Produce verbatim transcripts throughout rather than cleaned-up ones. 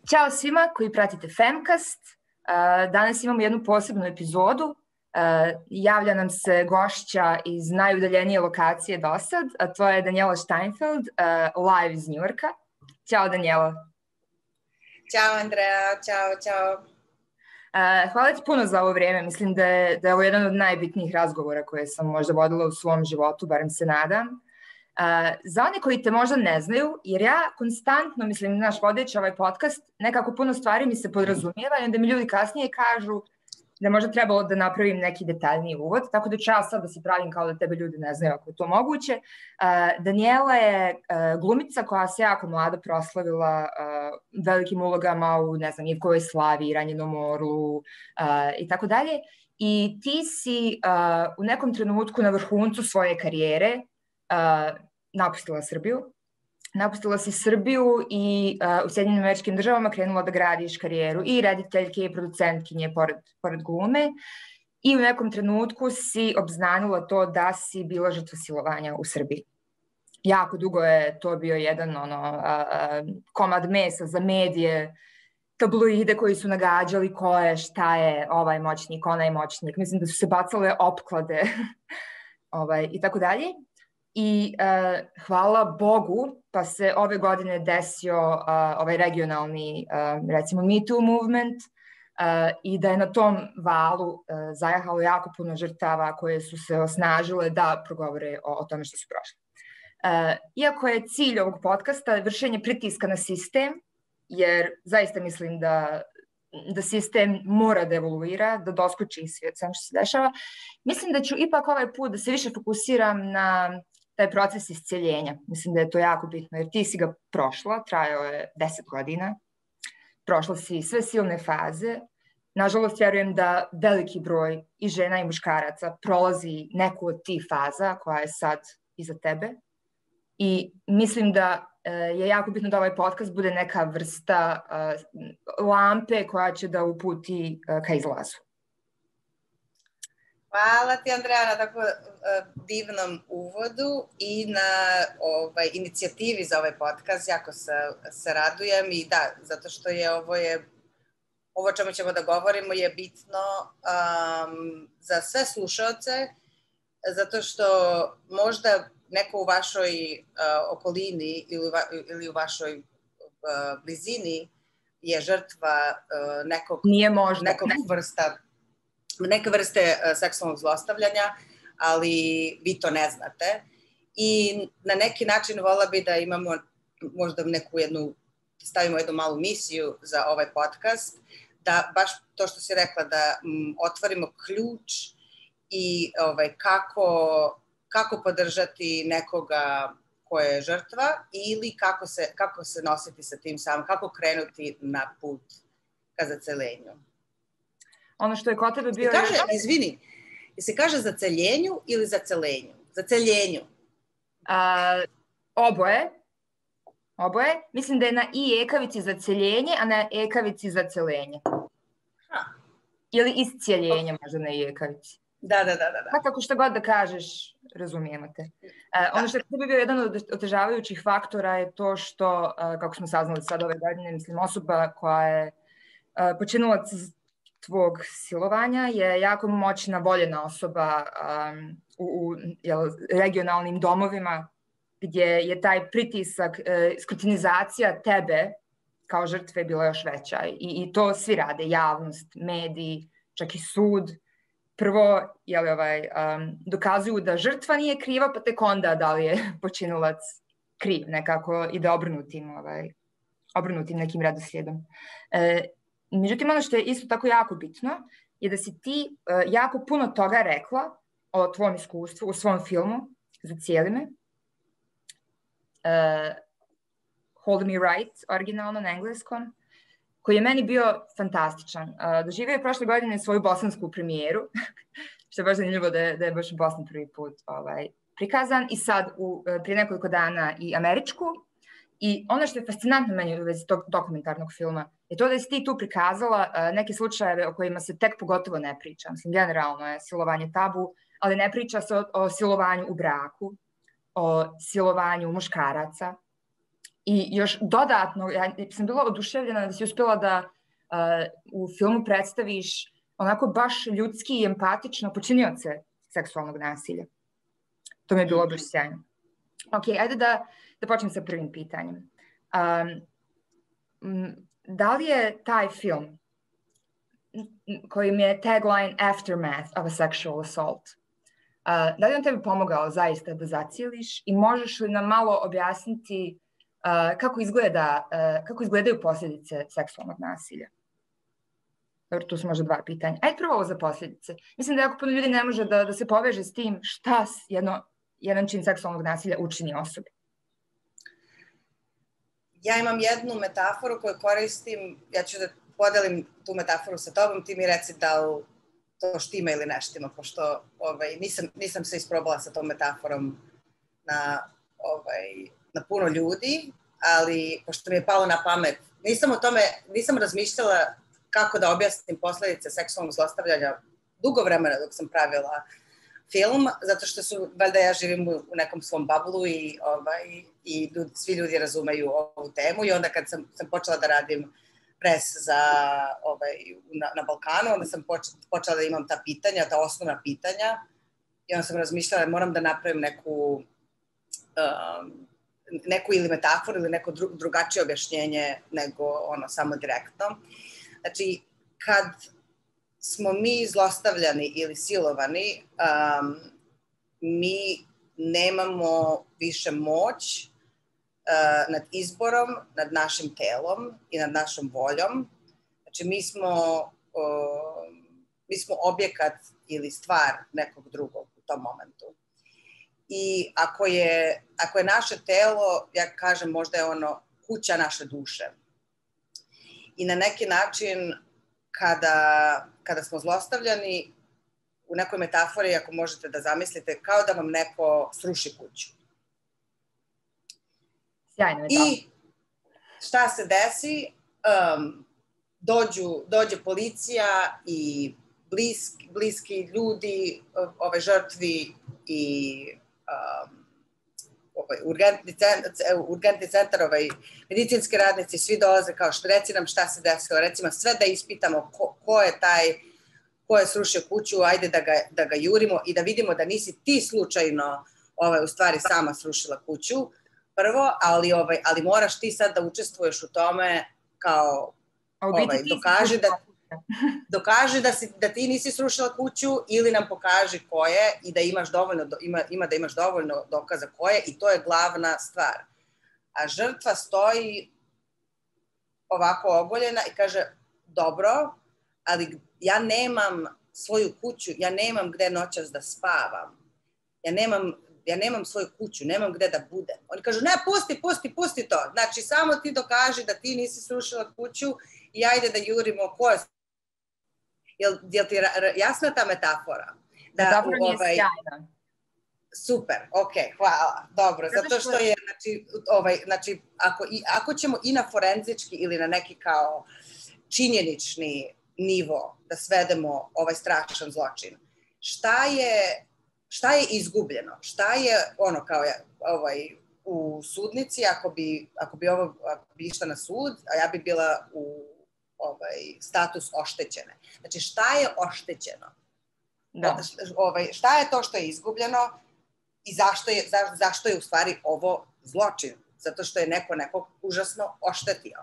Ćao svima koji pratite Femcast. Danas imamo jednu posebnu epizodu. Javlja nam se gošća iz najudaljenije lokacije do sad, a to je Daniela Steinfeld, live iz Njujorka. Ćao Daniela. Ćao Andrea, ćao, ćao. Hvala ti puno za ovo vrijeme. Mislim da je, da je ovo jedan od najbitnijih razgovora koje sam možda vodila u svom životu, barem se nadam. Uh, za one koji te možda ne znaju, jer ja konstantno, mislim, naš vodeći ovaj podcast, nekako puno stvari mi se podrazumijeva i onda mi ljudi kasnije kažu da možda trebalo da napravim neki detaljniji uvod, tako da ću ja sad da se pravim kao da tebe ljudi ne znaju ako je to moguće. Uh, Daniela je uh, glumica koja se jako mlada proslavila uh, velikim ulogama u, ne znam, Ivkovoj slavi, Ranjenom orlu uh, i tako dalje. I ti si uh, u nekom trenutku na vrhuncu svoje karijere Uh, napustila Srbiju. Napustila si Srbiju i uh, u Sjedinjenim Američkim Državama krenula da gradiš karijeru i rediteljke i producentkinje pored, pored glume. I u nekom trenutku si obznanila to da si bila žrtva silovanja u Srbiji. Jako dugo je to bio jedan ono, uh, komad mesa za medije, tabloide koji su nagađali ko je, šta je ovaj moćnik, onaj moćnik. Mislim da su se bacale opklade ovaj, i tako dalje. I uh, hvala Bogu, pa se ove godine desio uh, ovaj regionalni, uh, recimo, Me Too movement uh, i da je na tom valu uh, zajahalo jako puno žrtava koje su se osnažile da progovore o, o tome što su prošle. Uh, iako je cilj ovog podcasta vršenje pritiska na sistem, jer zaista mislim da, da sistem mora da evoluira, da doskoči svijet sam što se dešava, mislim da ću ipak ovaj put da se više fokusiram na taj proces isceljenja. Mislim da je to jako bitno, jer ti si ga prošla, trajao je deset godina, prošla si sve silne faze. Nažalost, vjerujem da veliki broj i žena i muškaraca prolazi neku od tih faza koja je sad iza tebe. I mislim da je jako bitno da ovaj podcast bude neka vrsta uh, lampe koja će da uputi uh, ka izlazu. Hvala ti, Andrea, na tako uh, divnom uvodu i na ovaj, inicijativi za ovaj podcast. Jako se, se radujem i da, zato što je ovo je, ovo čemu ćemo da govorimo je bitno um, za sve slušaoce, zato što možda neko u vašoj uh, okolini ili, va, ili u vašoj uh, blizini je žrtva uh, nekog, Nije možda. nekog vrsta neke vrste uh, seksualnog zlostavljanja, ali vi to ne znate. I na neki način vola bi da imamo možda neku jednu, stavimo jednu malu misiju za ovaj podcast, da baš to što si rekla, da m, otvorimo ključ i ovaj, kako, kako podržati nekoga ko je žrtva ili kako se, kako se nositi sa tim samim, kako krenuti na put ka zacelenju. Ono što je kod tebe bio... Se kaže, izvini, se kaže za celjenju ili za celenju? Za celjenju. A, oboje. Oboje. Mislim da je na i ekavici za celjenje, a na ekavici za celenje. Ha. Ili iscijeljenje možda na i ekavici. Da, da, da. da. Pa kako što god da kažeš, razumijemo te. A, ono što je kod tebe bio jedan od otežavajućih faktora je to što, a, kako smo saznali sad ove godine, mislim, osoba koja je a, počinilac tvog silovanja je jako moćna, voljena osoba um, u, u jel, regionalnim domovima gdje je taj pritisak, e, skrutinizacija tebe kao žrtve bila još veća. I, i to svi rade, javnost, mediji, čak i sud. Prvo jel, ovaj, um, dokazuju da žrtva nije kriva, pa tek onda da li je počinilac kriv, nekako ide obrnutim, ovaj, obrnutim nekim redoslijedom. E, Međutim, ono što je isto tako jako bitno je da si ti uh, jako puno toga rekla o tvom iskustvu u svom filmu Za cijeli me. Uh, Hold Me Right, originalno na engleskom, koji je meni bio fantastičan. Uh, doživio je prošle godine svoju bosansku premijeru, što je baš zanimljivo da je, da je baš u Bosni prvi put ovaj, prikazan, i sad u, uh, prije nekoliko dana i američku. I ono što je fascinantno meni u vezi tog dokumentarnog filma je to da si ti tu prikazala uh, neke slučajeve o kojima se tek pogotovo ne priča. Mislim, generalno je silovanje tabu, ali ne priča se o, o silovanju u braku, o silovanju muškaraca, I još dodatno, ja sam bila oduševljena da si uspjela da uh, u filmu predstaviš onako baš ljudski i empatično počinioce seksualnog nasilja. To mi je bilo baš sjajno. Ok, ajde da, da počnem sa prvim pitanjem. Um, da li je taj film kojim je tagline Aftermath of a Sexual Assault, uh, da li on tebi pomogao zaista da zacijeliš i možeš li nam malo objasniti uh, kako, izgleda, uh, kako izgledaju posljedice seksualnog nasilja? Dobro, tu su možda dva pitanja. Ajde prvo ovo za posljedice. Mislim da jako puno ljudi ne može da, da se poveže s tim šta jedno, jedan čin seksualnog nasilja učini osobi. Ja imam jednu metaforu koju koristim, ja ću da podelim tu metaforu sa tobom, ti mi reci da li to štima ili ne štima, pošto ovaj, nisam, nisam se isprobala sa tom metaforom na, ovaj, na puno ljudi, ali pošto mi je palo na pamet, nisam o tome, nisam razmišljala kako da objasnim posledice seksualnog zlostavljanja dugo vremena dok sam pravila film, zato što su, valjda ja živim u nekom svom bablu i, ovaj, i ljudi, svi ljudi razumeju ovu temu i onda kad sam, sam počela da radim pres za, ovaj, na, na Balkanu, onda sam poč, počela da imam ta pitanja, ta osnovna pitanja i onda sam razmišljala moram da napravim neku, um, neku ili metaforu ili neko dru, drugačije objašnjenje nego ono samo direktno. Znači, kad smo mi zlostavljani ili silovani, um, mi nemamo više moć uh, nad izborom, nad našim telom i nad našom voljom. Znači, mi smo, uh, mi smo objekat ili stvar nekog drugog u tom momentu. I ako je, ako je naše telo, ja kažem, možda je ono kuća naše duše. I na neki način, kada, kada smo zlostavljani, u nekoj metafori, ako možete da zamislite, kao da vam neko sruši kuću. Sjajno je to. I šta se desi? Um, dođu, dođe policija i bliski, bliski ljudi ove žrtvi i um, ovaj, urgentni, centar, urgentni centar, ovaj, medicinski radnici, svi dolaze kao što reci nam šta se desilo, recimo sve da ispitamo ko, ko je taj, ko je srušio kuću, ajde da ga, da ga jurimo i da vidimo da nisi ti slučajno ovaj, u stvari sama srušila kuću, prvo, ali, ovaj, ali moraš ti sad da učestvuješ u tome kao ovaj, dokaži da dokaži da, si, da ti nisi srušila kuću ili nam pokaži ko je i da imaš dovoljno, ima, ima da imaš dovoljno dokaza ko je i to je glavna stvar. A žrtva stoji ovako ogoljena i kaže dobro, ali ja nemam svoju kuću, ja nemam gde noćas da spavam. Ja nemam, ja nemam svoju kuću, nemam gde da budem. Oni kažu ne, pusti, pusti, pusti to. Znači samo ti dokaži da ti nisi srušila kuću i ajde da jurimo ko je. Jel, jel ti jasna ta metafora? Da, metafora mi je ovaj, sjajna. Super, ok, hvala, dobro, zato, zato što je, znači, ovaj, znači ako, i, ako ćemo i na forenzički ili na neki kao činjenični nivo da svedemo ovaj strašan zločin, šta je, šta je izgubljeno? Šta je ono kao ovaj, u sudnici, ako bi, ako bi, ovo, ako bi išla na sud, a ja bi bila u ovaj, status oštećene. Znači, šta je oštećeno? Da. Ovaj, šta je to što je izgubljeno i zašto je, za, zašto je u stvari ovo zločin? Zato što je neko nekog užasno oštetio.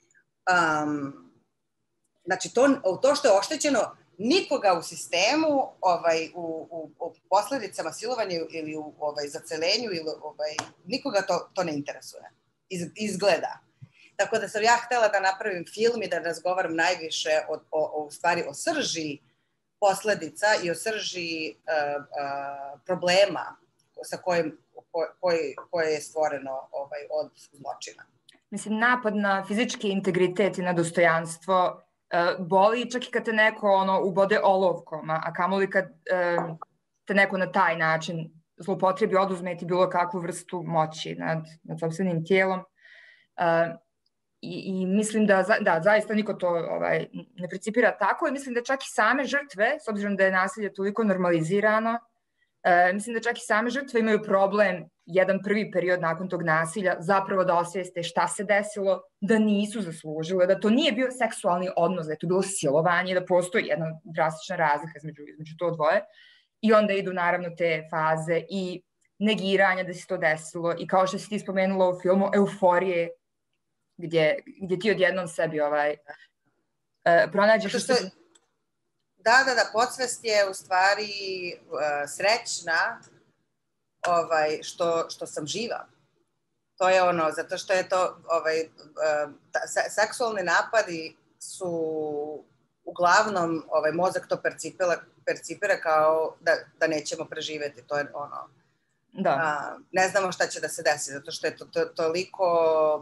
Um, znači, to, to što je oštećeno, nikoga u sistemu, ovaj, u, u, u posledicama silovanja ili u ovaj, zacelenju, ili, ovaj, nikoga to, to ne interesuje. Iz, izgleda. Tako da sam ja htela da napravim film i da razgovaram najviše o, o, o, u stvari o srži posledica i o srži uh, uh, problema sa kojim, ko, koji, koje je stvoreno ovaj, od zločina. Mislim, napad na fizički integritet i na dostojanstvo uh, boli čak i kad te neko ono, ubode olovkom, a kamoli kad uh, te neko na taj način zloupotrebi, oduzme ti bilo kakvu vrstu moći nad, nad sopstvenim tijelom. Uh, I, i mislim da, da zaista niko to ovaj, ne principira tako i mislim da čak i same žrtve, s obzirom da je nasilje toliko normalizirano, E, mislim da čak i same žrtve imaju problem jedan prvi period nakon tog nasilja zapravo da osvijeste šta se desilo, da nisu zaslužile, da to nije bio seksualni odnos, da je to bilo silovanje, da postoji jedna drastična razlika između, između to dvoje. I onda idu naravno te faze i negiranja da se to desilo i kao što si ti spomenula u filmu Euforije, gdje, gdje ti odjednom sebi ovaj, uh, pronađeš... Što, da, da, da, podsvest je u stvari uh, srećna ovaj, što, što sam živa. To je ono, zato što je to, ovaj, uh, ta, seksualni napadi su uglavnom, ovaj, mozak to percipira, percipira kao da, da nećemo preživeti. To je ono, da. A, ne znamo šta će da se desi, zato što je to, to toliko,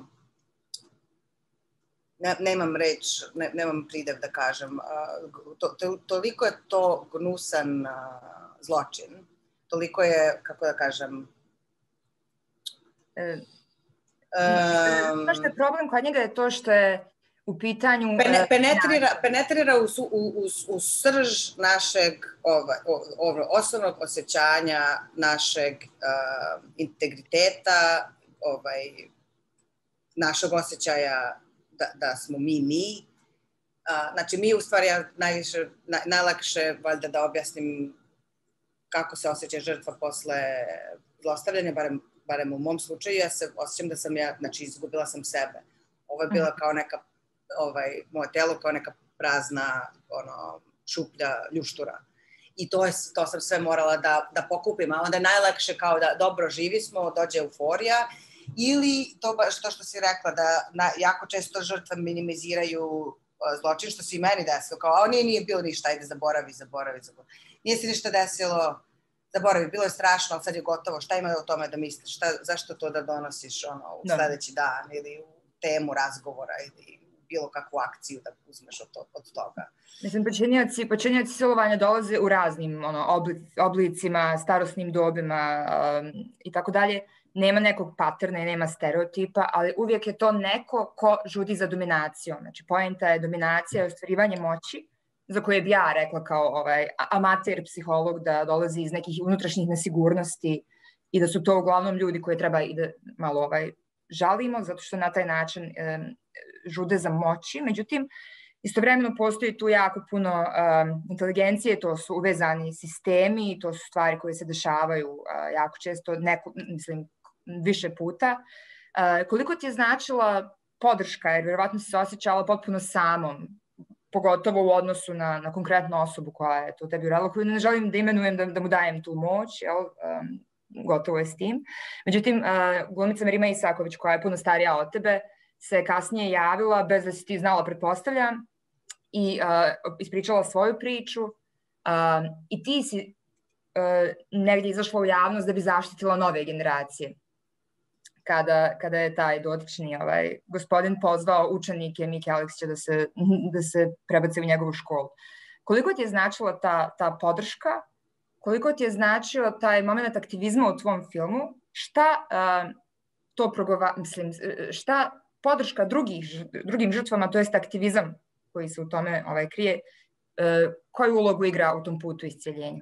ne, nemam reč, ne, nemam pridev da kažem, a, to, to, toliko je to gnusan a, zločin, toliko je, kako da kažem... E, um, što je problem kod njega je to što je u pitanju... Pene, penetrira penetrira u, u, u, u srž našeg ovaj, ovaj, osnovnog osjećanja, našeg uh, integriteta, ovaj, našeg osjećaja da, da smo mi mi. Uh, znači mi u stvari ja najviše, naj, najlakše valjda da objasnim kako se osjeća žrtva posle zlostavljanja, barem, barem u mom slučaju, ja se osjećam da sam ja, znači izgubila sam sebe. Ovo je bila kao neka ovaj, moje telo kao neka prazna ono, šuplja ljuštura. I to, je, to sam sve morala da, da pokupim. A onda je najlakše kao da dobro živi smo, dođe euforija. Ili to, to što si rekla, da na, jako često žrtve minimiziraju uh, zločin, što se i meni desilo. Kao, a nije, nije bilo ništa, ajde zaboravi, zaboravi, zaboravi. Nije se ništa desilo, zaboravi, bilo je strašno, ali sad je gotovo. Šta ima o tome da misliš? Šta, zašto to da donosiš ono, u da. sledeći dan ili u temu razgovora ili bilo kakvu akciju da uzmeš od, to, od toga. Mislim, počinioci, počinioci silovanja dolaze u raznim ono, oblic, oblicima, starosnim dobima um, i tako dalje. Nema nekog paterna i nema stereotipa, ali uvijek je to neko ko žudi za dominacijom. Znači, poenta je dominacija i ostvarivanje moći, za koje bi ja rekla kao ovaj, amater psiholog da dolazi iz nekih unutrašnjih nesigurnosti i da su to uglavnom ljudi koje treba i da malo ovaj, žalimo, zato što na taj način um, žude za moći. Međutim, istovremeno postoji tu jako puno um, inteligencije, to su uvezani sistemi, to su stvari koje se dešavaju uh, jako često, neko, mislim, više puta. Uh, koliko ti je značila podrška, jer vjerovatno si se osjećala potpuno samom, pogotovo u odnosu na, na konkretnu osobu koja je to tebi uradila, koju ne želim da imenujem, da, da mu dajem tu moć, jel? Um, gotovo je s tim. Međutim, uh, glumica Mirima Isaković, koja je puno starija od tebe, se kasnije javila, bez da si ti znala, pretpostavljam, i uh, ispričala svoju priču uh, i ti si uh, negdje izašla u javnost da bi zaštitila nove generacije. Kada, kada je taj dotični ovaj, gospodin pozvao učenike Mike Aleksića da se, da se prebace u njegovu školu. Koliko ti je značila ta, ta podrška? Koliko ti je značio taj moment aktivizma u tvom filmu? Šta uh, to progova, mislim, šta podrška drugih, drugim žrtvama, to jest aktivizam koji se u tome ovaj, krije, uh, koju ulogu igra u tom putu iscjeljenja?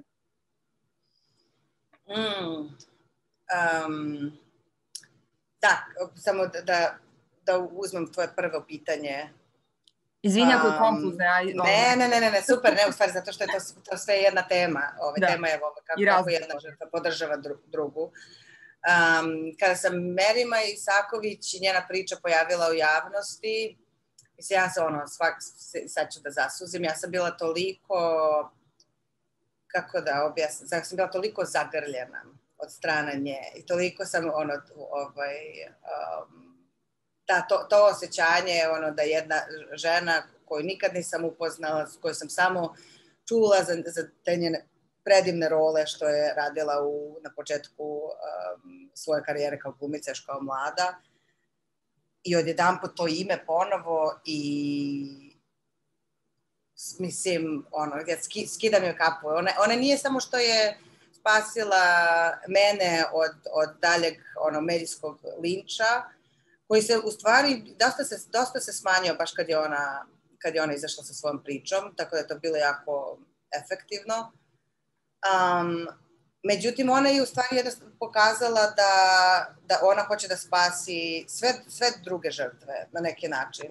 Mm, um, da, samo da, da, da uzmem tvoje prvo pitanje. Izvini ako je konfuzno. Um, ne, ne, ne, ne, super, ne, u stvari, zato što je to, to sve jedna tema. Ove, da. Tema je ovo, kako, kako jedna žrtva podržava dru, drugu. Um, kada sam Mirima Isaković i njena priča pojavila u javnosti, mislim, ja sam ono, svak, sad ću da zasuzim, ja sam bila toliko, kako da objasnim, ja sam bila toliko zagrljena od strane nje i toliko sam, ono, ovaj, um, da, to, to osjećanje, ono, da jedna žena koju nikad nisam upoznala, koju sam samo čula za, za te njene predivne role što je radila u, na početku um, svoje karijere kao glumica, još kao mlada. I odjedanput to ime ponovo i mislim, ono, ja ski, skidam joj kapu. Ona, ona nije samo što je spasila mene od, od daljeg ono, medijskog linča, koji se u stvari dosta se, dosta se smanjio baš kad je, ona, kad je ona izašla sa svojom pričom, tako da je to bilo jako efektivno. Um, Međutim, ona je u stvari jednostavno pokazala da, da ona hoće da spasi sve, sve druge žrtve na neki način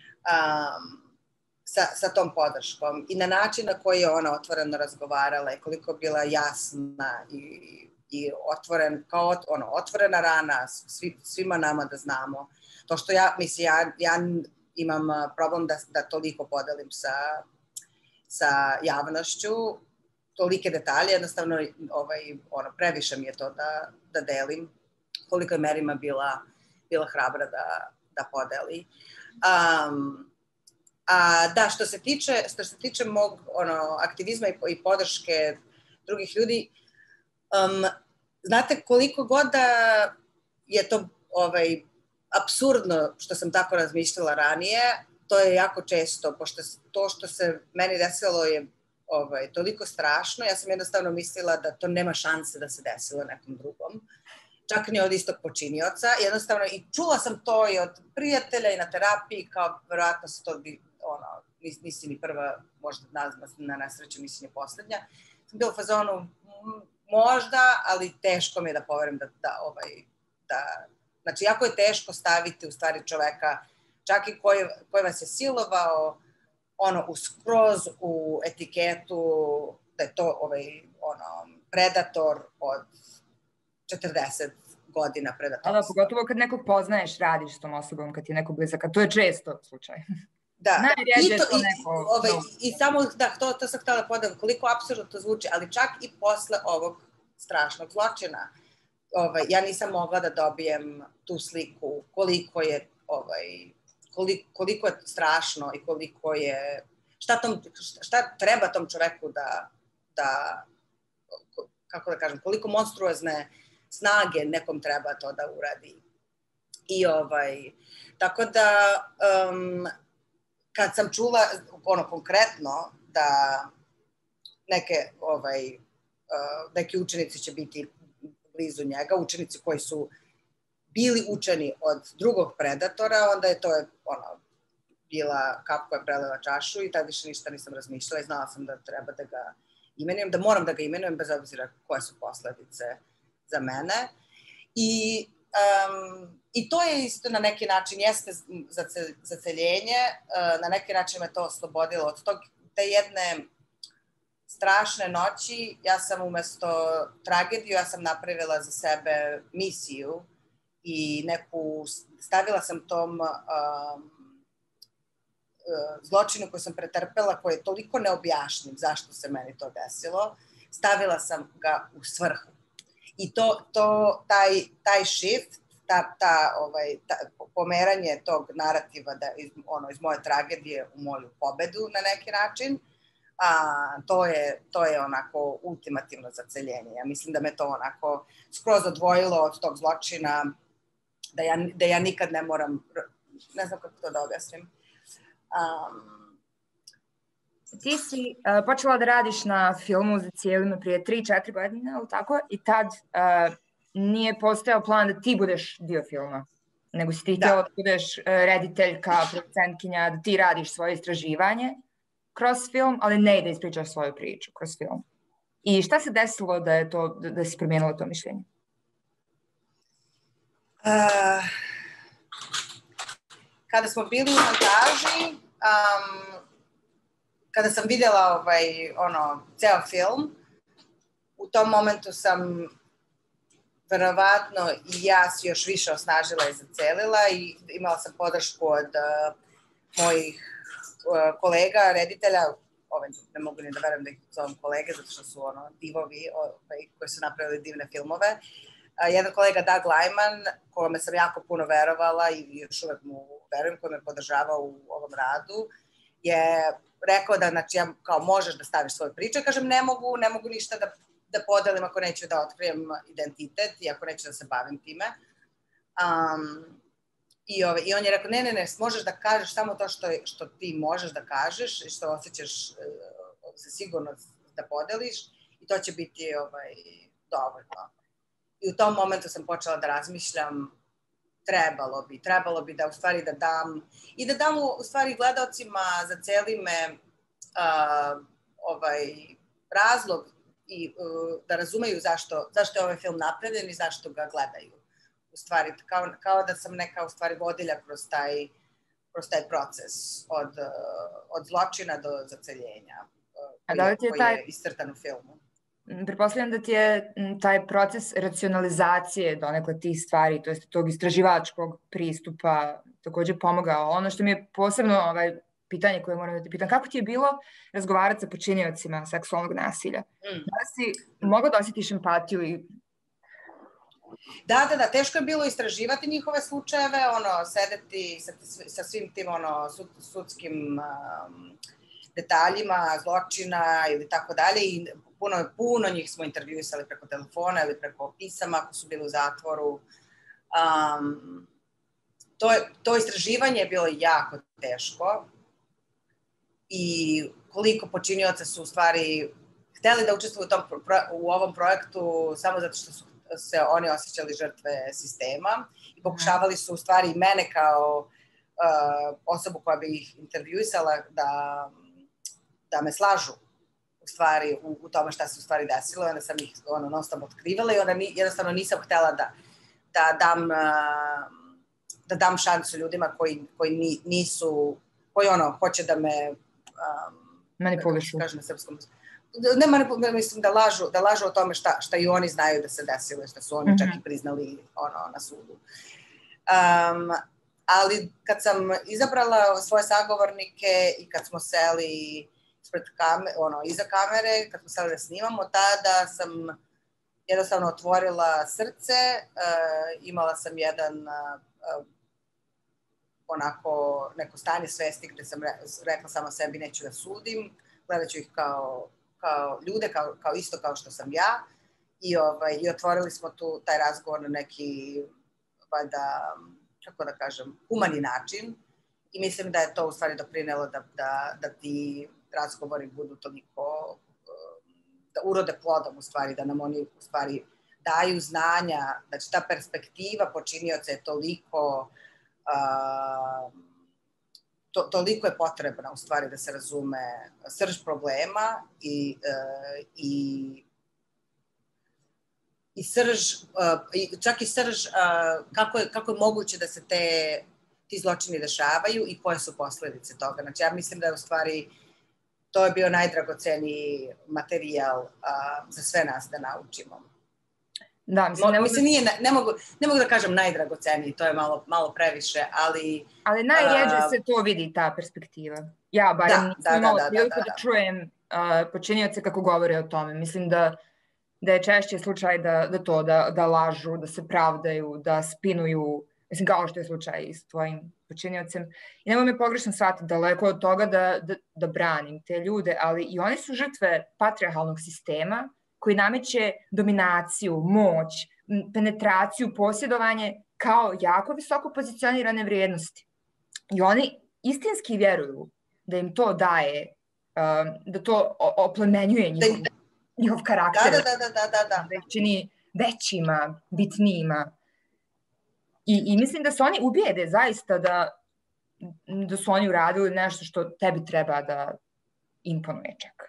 um, sa, sa tom podrškom i na način na koji je ona otvoreno razgovarala i koliko je bila jasna i, i otvoren, kao ono, otvorena rana svi, svima nama da znamo. To što ja, mislim, ja, ja imam problem da, da toliko podelim sa, sa javnošću, tolike detalje, jednostavno ovaj, ono, previše mi je to da, da delim, koliko je Merima bila, bila hrabra da, da podeli. Um, a da, što se tiče, što se tiče mog ono, aktivizma i, i podrške drugih ljudi, um, znate koliko god da je to ovaj, apsurdno što sam tako razmišljala ranije, to je jako često, pošto to što se meni desilo je ovaj, toliko strašno, ja sam jednostavno mislila da to nema šanse da se desilo nekom drugom. Čak ni od istog počinioca. Jednostavno, i čula sam to i od prijatelja i na terapiji, kao verovatno se to bi, ono, nisi ni prva, možda na, na nesreću, nisi ni poslednja. Sam bila u fazonu, možda, ali teško mi je da poverim da, da, ovaj, da, znači, jako je teško staviti u stvari čoveka, čak i koji, koji vas je silovao, ono, uskroz u etiketu da je to ovaj, ono, predator od četrdeset godina predatorstva. Da, pogotovo kad nekog poznaješ, radiš s tom osobom, kad ti je neko blizak, a to je često slučaj. Da, najređe I, to, to i, neko... ovaj, i samo, da, to, to sam htjela da podam, koliko apsurdno to zvuči, ali čak i posle ovog strašnog zločina, ovaj, ja nisam mogla da dobijem tu sliku koliko je, ovaj, koliko, koliko je strašno i koliko je, šta, tom, šta treba tom čoveku da, da, kako da kažem, koliko monstruozne snage nekom treba to da uradi. I ovaj, tako da, um, kad sam čula, ono, konkretno, da neke, ovaj, uh, neki učenici će biti blizu njega, učenici koji su bili učeni od drugog predatora, onda je to, ono, bila kap koja je prelila čašu i tad više ništa nisam razmišljala i znala sam da treba da ga imenujem, da moram da ga imenujem bez obzira koje su posledice za mene. I, um, i to je isto na neki način, jeste zaceljenje, uh, na neki način me to oslobodilo od tog, te jedne strašne noći. Ja sam umesto tragediju, ja sam napravila za sebe misiju i neku, stavila sam tom um, zločinu koji sam pretrpela, koji je toliko neobjašnjiv zašto se meni to desilo, stavila sam ga u svrhu. I to, to taj, taj shift, ta, ta, ovaj, ta, pomeranje tog narativa da iz, ono, iz moje tragedije u moju pobedu na neki način, a, to, je, to je onako ultimativno zaceljenje. Ja mislim da me to onako skroz odvojilo od tog zločina, da ja, da ja nikad ne moram, ne znam kako to da objasnim. Um, Ti si uh, počela da radiš na filmu za cijelima prije tri četiri godine, ali tako? I tad uh, nije postojao plan da ti budeš dio filma, nego si ti htjela da budeš uh, rediteljka, producentkinja, da ti radiš svoje istraživanje kroz film, ali ne da ispričaš svoju priču kroz film. I šta se desilo da je to, da, da si promijenila to mišljenje? Uh, kada smo bili u montaži, um, kada sam vidjela ovaj, ono, ceo film, u tom momentu sam verovatno i ja se još više osnažila i zacelila i imala sam podršku od uh, mojih uh, kolega, reditelja, ovaj, ne mogu ni da verujem da ih zovem kolege, zato što su ono, divovi ovaj, koji su napravili divne filmove. Uh, jedan kolega Doug Lyman, kome sam jako puno verovala i još uvek mu verujem, koji me podržava u ovom radu, je rekao da, znači, ja kao možeš da staviš svoju priču. Ja kažem, ne mogu, ne mogu ništa da, da podelim ako neću da otkrijem identitet i ako neću da se bavim time. Um, i, ove, I on je rekao, ne, ne, ne, možeš da kažeš samo to što, što ti možeš da kažeš i što osjećaš uh, se sigurno da podeliš i to će biti ovaj, dovoljno. I u tom momentu sam počela da razmišljam trebalo bi, trebalo bi da u stvari da dam i da dam u stvari gledaocima za celi me uh, ovaj razlog i uh, da razumeju zašto, zašto je ovaj film napravljen i zašto ga gledaju. U stvari, kao, kao da sam neka u stvari vodilja kroz taj, kroz taj proces od, uh, od zločina do zaceljenja uh, koji, da koji taj... je iscrtan u filmu. Pretpostavljam da ti je taj proces racionalizacije donekle tih stvari, to jest tog istraživačkog pristupa takođe pomogao. Ono što mi je posebno ovaj, pitanje koje moram da te pitam, kako ti je bilo razgovarati sa počiniocima seksualnog nasilja? Mm. Da li si mogla da osjetiš empatiju? I... Da, da, da, teško je bilo istraživati njihove slučajeve, ono, sedeti sa, sa svim tim ono, sud, sudskim um, detaljima, zločina ili tako dalje i puno, puno njih smo intervjuisali preko telefona ili preko pisama ako su bili u zatvoru. Um, to, to istraživanje je bilo jako teško i koliko počinioca su u stvari hteli da učestvuju u, tom, u ovom projektu samo zato što su se oni osjećali žrtve sistema i pokušavali su u stvari i mene kao uh, osobu koja bi ih intervjuisala da, da me slažu u stvari u, u tome šta se u stvari desilo i onda sam ih ono, non stop otkrivala i onda mi, jednostavno nisam htela da, da, dam, uh, da dam šansu ljudima koji, koji nisu, koji ono, hoće da me um, manipulišu. Kažem na srpskom. Ne manipulišu, mislim da lažu, da lažu o tome šta, šta i oni znaju da se desilo, šta su oni mm-hmm. čak i priznali ono, na sudu. Um, ali kad sam izabrala svoje sagovornike i kad smo seli ispred kamere, ono, iza kamere, kad smo seli da snimamo, tada sam jednostavno otvorila srce, uh, imala sam jedan uh, onako neko stanje svesti gde sam re, rekla sama sebi neću da sudim, gledat ću ih kao, kao ljude, kao, kao isto kao što sam ja i, ovaj, i otvorili smo tu taj razgovor na neki, valjda, kako da kažem, humani način i mislim da je to u stvari doprinelo da, da, da ti razgovori budu toliko, da urode plodom u stvari, da nam oni u stvari daju znanja, znači ta perspektiva počinioca je toliko Uh, to, toliko je potrebna u stvari da se razume srž problema i, uh, i, i srž, uh, i čak i srž uh, kako, je, kako je moguće da se te, ti zločini dešavaju i koje su posledice toga. Znači ja mislim da je u stvari to je bio najdragoceniji materijal uh, za sve nas da naučimo. Da, mislim, ne, mislim nije, ne, mogu, ne mogu da kažem najdragoceniji, to je malo, malo previše, ali... Ali najrijeđe uh, se to vidi, ta perspektiva. Ja barem da, nisam da, imala da, priliku da, da, da. da čujem uh, počinioce kako govore o tome. Mislim da, da je češće slučaj da, da to, da, da lažu, da se pravdaju, da spinuju, mislim kao što je slučaj i s tvojim počiniocem. I nemoj me pogrešno shvatiti, daleko od toga da, da, da branim te ljude, ali i oni su žrtve patrijarhalnog sistema koji nameće dominaciju, moć, penetraciju, posjedovanje kao jako visoko pozicionirane vrijednosti. I oni istinski vjeruju da im to daje, da to oplemenjuje njihov, njihov karakter. Da, da, da, da, da, da. Da ih čini većima, bitnijima. I, I mislim da se oni ubijede zaista da, da su oni uradili nešto što tebi treba da imponuje čak.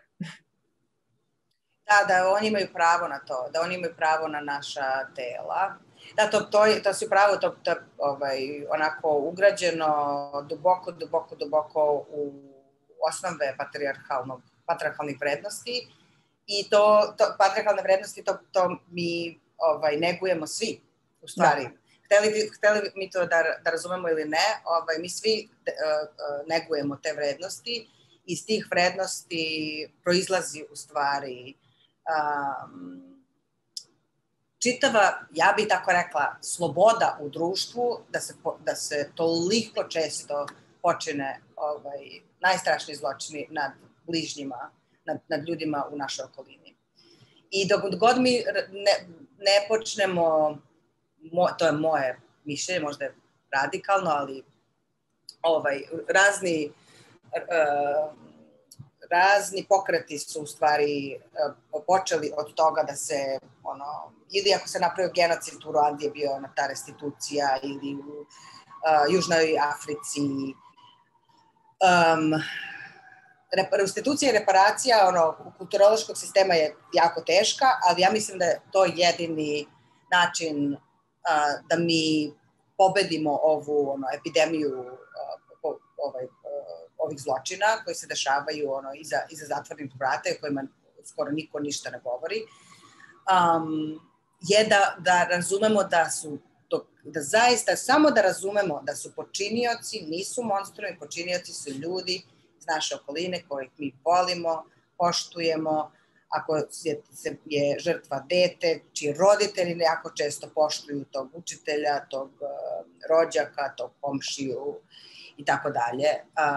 Da, da, oni imaju pravo na to, da oni imaju pravo na naša tela. Da, to, to, to su pravo, to, to ovaj, onako ugrađeno duboko, duboko, duboko u osnove patrijarhalnog, patrijarhalnih vrednosti i to, to patrijarhalne vrednosti, to, to mi ovaj, negujemo svi, u stvari. Da. Hteli, hteli mi to da, da razumemo ili ne, ovaj, mi svi uh, negujemo te vrednosti. Iz tih vrednosti proizlazi u stvari um, čitava, ja bih tako rekla, sloboda u društvu, da se, da se toliko često počine ovaj, najstrašniji zločini nad bližnjima, nad, nad ljudima u našoj okolini. I dok god mi ne, ne počnemo, mo, to je moje mišljenje, možda je radikalno, ali ovaj, razni Uh, razni pokreti su u stvari uh, počeli od toga da se ono, ili ako se napravio genocid u Ruandi je bio ona ta restitucija ili u uh, Južnoj Africi um, restitucija i reparacija ono, kulturološkog sistema je jako teška, ali ja mislim da je to jedini način a, da mi pobedimo ovu ono, epidemiju a, po, ovaj, a, ovih zločina koji se dešavaju ono, iza, iza zatvornih vrata i kojima skoro niko ništa ne govori, um, je da, da razumemo da su to, da zaista samo da razumemo da su počinioci, nisu monstrumi, počinioci su ljudi iz naše okoline koje mi volimo, poštujemo, ako je, je žrtva dete, čiji roditelji jako često poštuju tog učitelja, tog uh, rođaka, tog komšiju i tako dalje.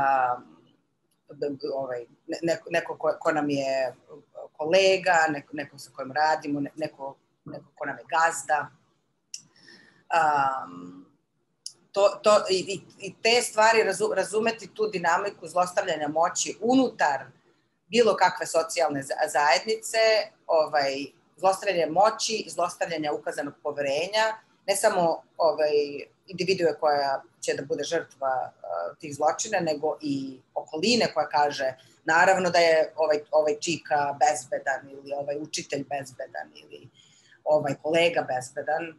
Ovaj, neko, neko ko, ko nam je kolega, neko, neko sa kojim radimo, neko, neko ko nam je gazda. Um, to, to, i, I te stvari, razu, razumeti tu dinamiku zlostavljanja moći unutar bilo kakve socijalne zajednice, ovaj, zlostavljanje moći i zlostavljanja ukazanog poverenja, ne samo ovaj, individue koja će da bude žrtva uh, tih zločina, nego i okoline koja kaže naravno da je ovaj, ovaj čika bezbedan ili ovaj učitelj bezbedan ili ovaj kolega bezbedan.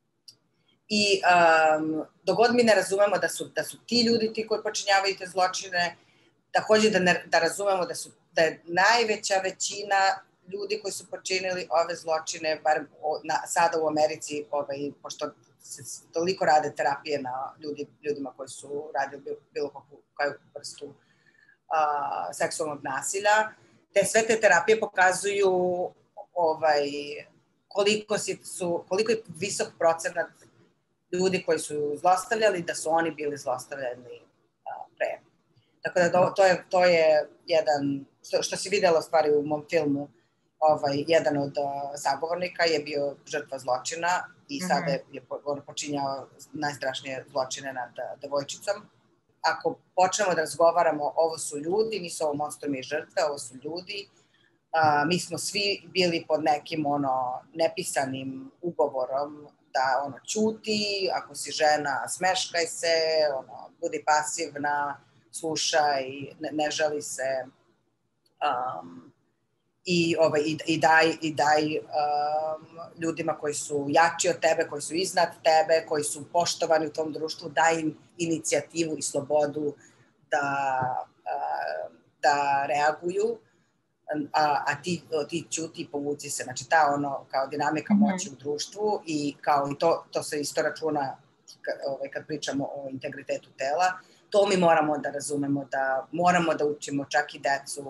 I um, dogod mi ne razumemo da su, da su ti ljudi ti koji počinjavaju te zločine, takođe da, ne, da razumemo da, su, da je najveća većina ljudi koji su počinili ove zločine, bar na, sada u Americi, ovaj, pošto se toliko rade terapije na ljudi, ljudima koji su radili bilo, bilo kakvu, kakvu vrstu a, seksualnog nasilja, te sve te terapije pokazuju ovaj, koliko, si, su, koliko je visok procenat ljudi koji su zlostavljali, da su oni bili zlostavljani a, pre. Tako da to, to, je, to je jedan, što, što si videla stvari u mom filmu, ovaj, jedan od uh, sagovornika je bio žrtva zločina i sada je, je on počinjao najstrašnije zločine nad uh, devojčicom. Ako počnemo da razgovaramo, ovo su ljudi, nisu ovo monstrumi i žrtve, ovo su ljudi, uh, mi smo svi bili pod nekim ono, nepisanim ugovorom da ono, ćuti, ako si žena, smeškaj se, ono, budi pasivna, slušaj, ne, ne žali se, um, i, ovaj, i, i daj, i daj um, ljudima koji su jači od tebe, koji su iznad tebe, koji su poštovani u tom društvu, daj im inicijativu i slobodu da, uh, da reaguju, a, a ti, ti ćuti i povuci se. Znači ta ono kao dinamika moći mm-hmm. u društvu i kao i to, to se isto računa ovaj, kad pričamo o integritetu tela. To mi moramo da razumemo, da moramo da učimo čak i decu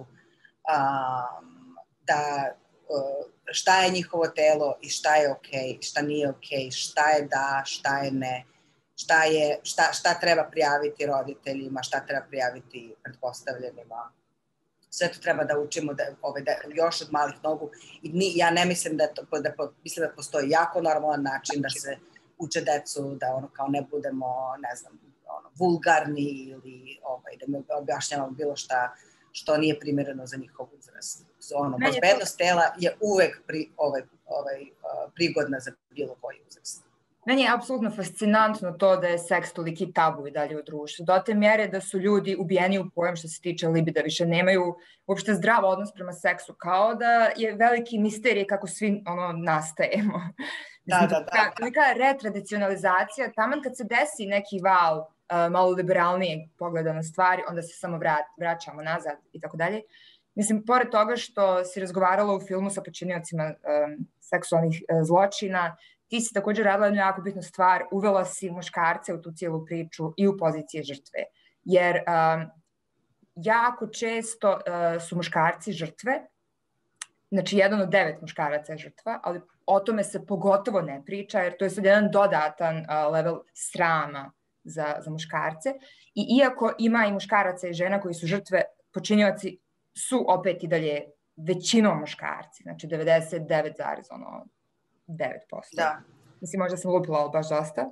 um, da uh, šta je njihovo telo i šta je okej, šta nije okej, šta je da, šta je ne, šta, je, šta, šta treba prijaviti roditeljima, šta treba prijaviti pretpostavljenima. Sve to treba da učimo da, ove, da, još od malih nogu. I ni, ja ne mislim da, to, da, mislim da postoji jako normalan način da se uče decu, da ono kao ne budemo, ne znam, ono, vulgarni ili ovaj, da mi objašnjavamo bilo šta što nije primjereno za njihov uzrast. Ono, bezbednost tela je uvek pri, ovaj, ovaj, prigodna za bilo koji uzrast. Meni je apsolutno fascinantno to da je seks toliki tabu i dalje u društvu. Do te mjere da su ljudi ubijeni u pojam što se tiče libida, više nemaju uopšte zdrav odnos prema seksu, kao da je veliki misterij kako svi ono, nastajemo. Da, da, da. Tolika retradicionalizacija, taman kad se desi neki val uh, malo liberalnijeg pogleda na stvari, onda se samo vrat, vraćamo nazad i tako dalje. Mislim, pored toga što si razgovarala u filmu sa počiniocima um, seksualnih uh, zločina, ti si također radila jednu jako bitnu stvar, uvela si muškarce u tu cijelu priču i u pozicije žrtve. Jer um, jako često uh, su muškarci žrtve, znači jedan od devet muškaraca je žrtva, ali o tome se pogotovo ne priča, jer to je sad jedan dodatan uh, level srama za, za muškarce. I iako ima i muškaraca i žena koji su žrtve, počinioci su opet i dalje većinom muškarci, znači devedeset devet zarez devet posto. Da. Mislim, možda sam lupila, ali baš dosta.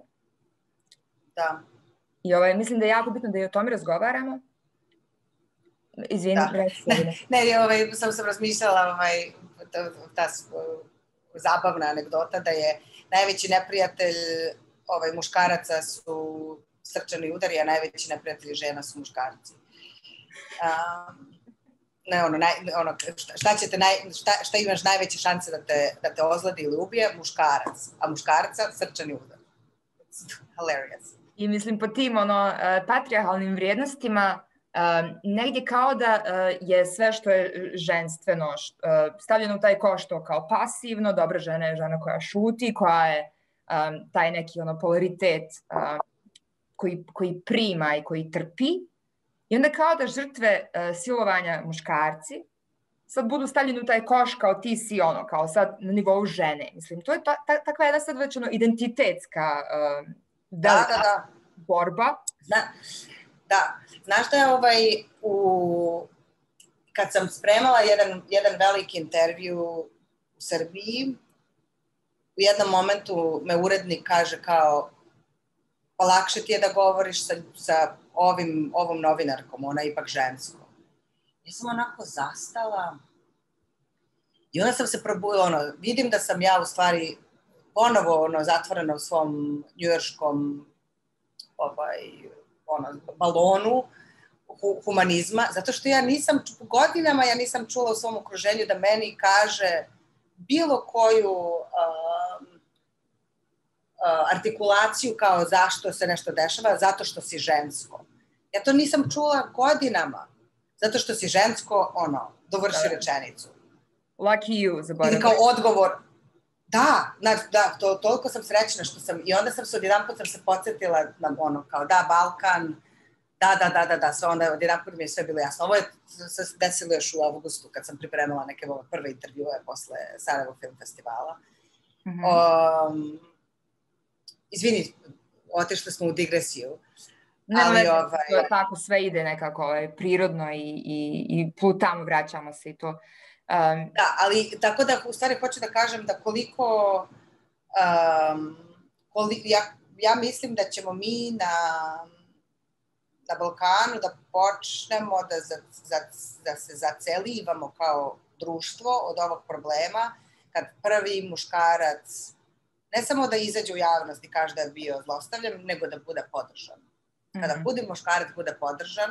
Da. I ovaj, mislim da je jako bitno da i o tome razgovaramo. Izvini, da. Ne, ne ovaj, sam sam razmišljala ovaj, ta, ta zabavna anegdota da je najveći neprijatelj ovaj, muškaraca su srčani udari, a najveći neprijatelji žena su muškarci. Um, ne, ono, naj, ono šta, šta, ćete naj, šta, šta imaš najveće šanse da te, da te ozladi ili ubije? Muškarac. A muškarca srčani udar. It's hilarious. I mislim po tim ono, patrijarhalnim vrijednostima negdje kao da je sve što je ženstveno stavljeno u taj koš to kao pasivno, dobra žena je žena koja šuti, koja je taj neki ono polaritet koji, koji prima i koji trpi. I onda kao da žrtve silovanja muškarci sad budu stavljeni u taj koš kao ti si ono, kao sad na nivou žene. Mislim, to je ta, ta, takva jedna sad već ono identitetska da, da, da. borba. Zna, da. Znaš da je ovaj, u, kad sam spremala jedan, jedan veliki intervju u Srbiji, u jednom momentu me urednik kaže kao, pa lakše ti je da govoriš sa, sa ovim, ovom novinarkom, ona je ipak žensko. Ja sam onako zastala i onda sam se probudila, ono, vidim da sam ja u stvari ponovo ono, zatvorena u svom njujorškom ovaj, ono, balonu hu, humanizma, zato što ja nisam, godinama ja nisam čula u svom okruženju da meni kaže bilo koju um, uh, artikulaciju kao zašto se nešto dešava, zato što si žensko. Ja to nisam čula godinama, zato što si žensko, ono, dovrši rečenicu. Lucky you, zaboravim. Ili kao odgovor, da, znači, da, to, toliko sam srećna što sam, i onda sam se odjedan put sam se podsjetila na ono, kao da, Balkan, da, da, da, da, da, sve onda odjedan put mi je sve bilo jasno. Ovo je se desilo još u avgustu kad sam pripremala neke prve intervjue posle Sarajevo Film Festivala. Mm-hmm. Um, izvini, otišli smo u digresiju. Ne, ali, ne, ovaj... tako sve ide nekako ovaj, prirodno i, i, i put tamo vraćamo se i to. Um, da, ali tako da u stvari hoću da kažem da koliko um, koliko, ja, ja mislim da ćemo mi na, na Balkanu da počnemo da, za, za, da se zacelivamo kao društvo od ovog problema kad prvi muškarac ne samo da izađe u javnost i kaže da je bio zlostavljan, nego da bude podržan. Kada mm-hmm. bude muškarac bude podržan,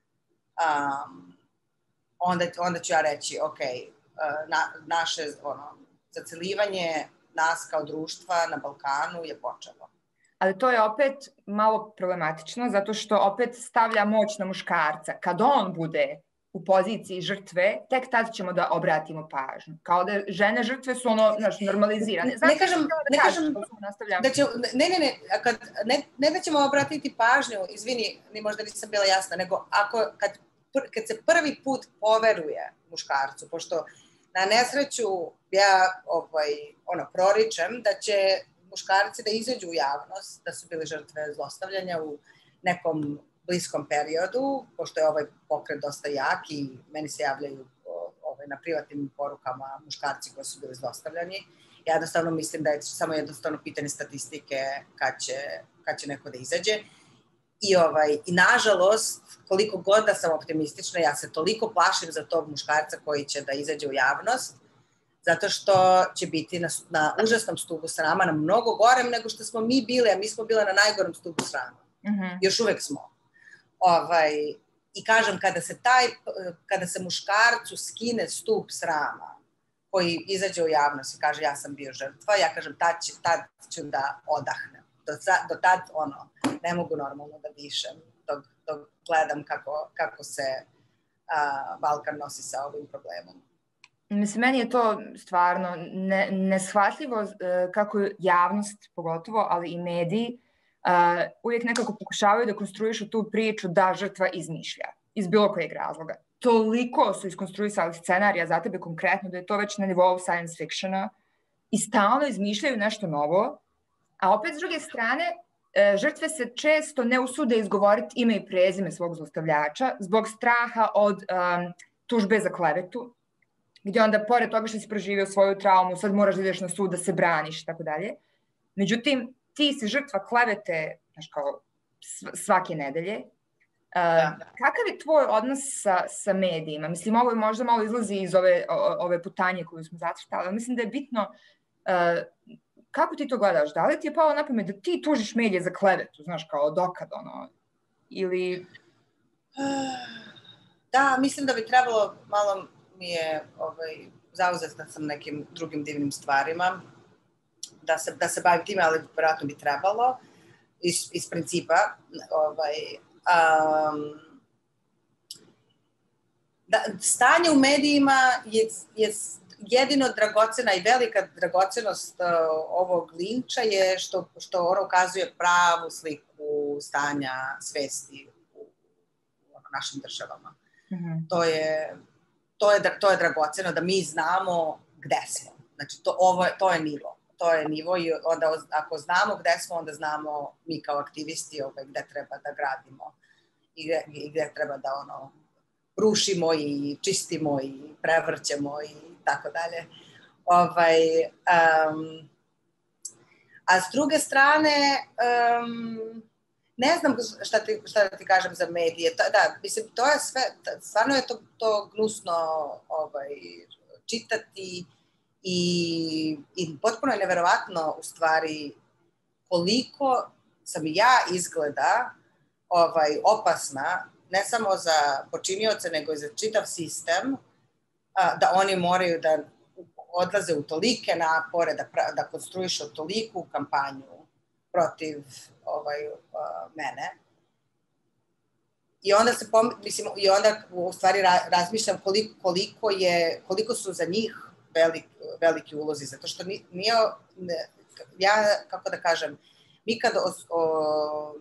um, onda, onda ću ja reći, ok, na, naše ono, zacelivanje nas kao društva na Balkanu je počelo. Ali to je opet malo problematično, zato što opet stavlja moć na muškarca. Kad on bude u poziciji žrtve, tek tad ćemo da obratimo pažnju. Kao da žene žrtve su ono, znaš, normalizirane. Znači, ne kažem, da, ne, kažem da će, ne, ne, ne, kad, ne, ne da ćemo obratiti pažnju, izvini, ni možda nisam bila jasna, nego ako, kad, kad se prvi put poveruje muškarcu, pošto na nesreću ja ovaj, ono, proričem da će muškarci da izađu u javnost, da su bili žrtve zlostavljanja u nekom bliskom periodu, pošto je ovaj pokret dosta jak i meni se javljaju ovaj, na privatnim porukama muškarci koji su bili zlostavljani. Ja jednostavno mislim da je samo jednostavno pitanje statistike kad će, kad će neko da izađe. I, ovaj, I nažalost, koliko god da sam optimistična, ja se toliko plašim za tog muškarca koji će da izađe u javnost, zato što će biti na, na užasnom stubu srama, na mnogo gorem nego što smo mi bili, a mi smo bile na najgorem stubu srama. Mm-hmm. Još uvek smo. Ovaj, I kažem, kada se, taj, kada se muškarcu skine stup srama, koji izađe u javnost i kaže ja sam bio žrtva, ja kažem tad, će, tad ću da odahnem. Do, do tad, ono, ne mogu normalno da dišem, dok, dok gledam kako, kako se a, Balkan nosi sa ovim problemom. Mislim, meni je to stvarno ne, neshvatljivo kako javnost, pogotovo, ali i mediji, Uh, uvijek nekako pokušavaju da konstruišu tu priču da žrtva izmišlja, iz bilo kojeg razloga. Toliko su iskonstruisali scenarija za tebe konkretno da je to već na nivou science fictiona i stalno izmišljaju nešto novo, a opet s druge strane uh, žrtve se često ne usude izgovoriti ime i prezime svog zlostavljača zbog straha od um, tužbe za klevetu, gdje onda pored toga što si proživio svoju traumu, sad moraš da ideš na sud da se braniš i tako dalje. Međutim, ti si žrtva klevete, znaš, kao svake nedelje. Uh, da. Kakav je tvoj odnos sa, sa medijima? Mislim, ovo je možda malo izlazi iz ove, ove putanje koju smo zacrtali, ali mislim da je bitno uh, kako ti to gledaš? Da li ti je palo na pamet da ti tužiš medije za klevetu, znaš, kao dokad, ono, ili... Da, mislim da bi trebalo, malo mi je ovaj, zauzeta sam nekim drugim divnim stvarima, da se, da se bavim time, ali vjerojatno bi trebalo, iz, iz principa. Ovaj, um, da, stanje u medijima je, je jedino dragocena i velika dragocenost uh, ovog linča je što, što ono ukazuje pravu sliku stanja svesti u, u našim državama. Mm-hmm. To je, to je, to je dragoceno da mi znamo gde smo. Znači, to, ovo, to je nivo. To je nivo i onda ako znamo gde smo, onda znamo mi kao aktivisti ovaj, gde treba da gradimo i gde, i gde treba da ono rušimo i čistimo i prevrćemo i tako dalje. Ovaj, um, a s druge strane, um, ne znam šta ti, šta da ti kažem za medije. To, da, mislim, to je sve, stvarno je to, to gnusno ovaj, čitati i, i potpuno je neverovatno u stvari koliko sam ja izgleda ovaj, opasna, ne samo za počinioce, nego i za čitav sistem, a, da oni moraju da odlaze u tolike napore, da, da konstruišu toliku kampanju protiv ovaj, a, mene. I onda se pom, mislim, i onda u stvari ra, razmišljam koliko, koliko, je, koliko su za njih velik, veliki ulozi, zato što nije, ne, ja, kako da kažem, mi kad, o, o,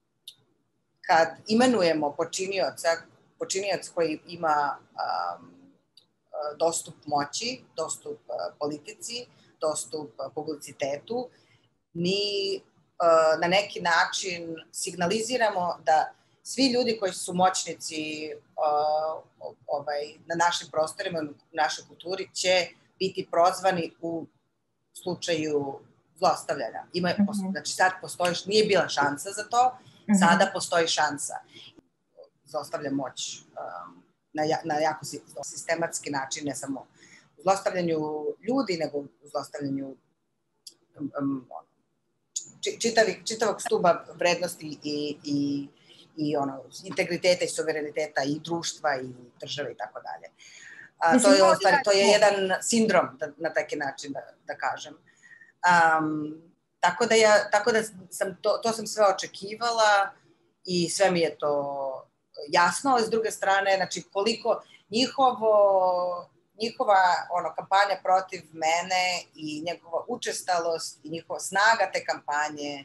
kad imenujemo počinioca, počinioc koji ima um, dostup moći, dostup uh, politici, dostup uh, publicitetu, mi uh, na neki način signaliziramo da svi ljudi koji su moćnici uh, ovaj, na našim prostorima, u našoj kulturi, će biti prozvani u slučaju zlostavljanja. Ima, mm-hmm. Znači sad postoji, nije bila šansa za to, mm-hmm. sada postoji šansa. Zlostavlja moć um, na, na jako sistematski način, ne samo u zlostavljanju ljudi, nego u zlostavljanju um, um, čitavi, čitavog stuba vrednosti i, i i ono, integriteta i suvereniteta i društva i države i tako dalje. A, to je, ostvari, to je jedan sindrom, da, na taki način da, da kažem. Um, tako da, ja, tako da sam to, to sam sve očekivala i sve mi je to jasno, ali s druge strane, znači koliko njihovo, njihova ono, kampanja protiv mene i njegova učestalost i njihova snaga te kampanje,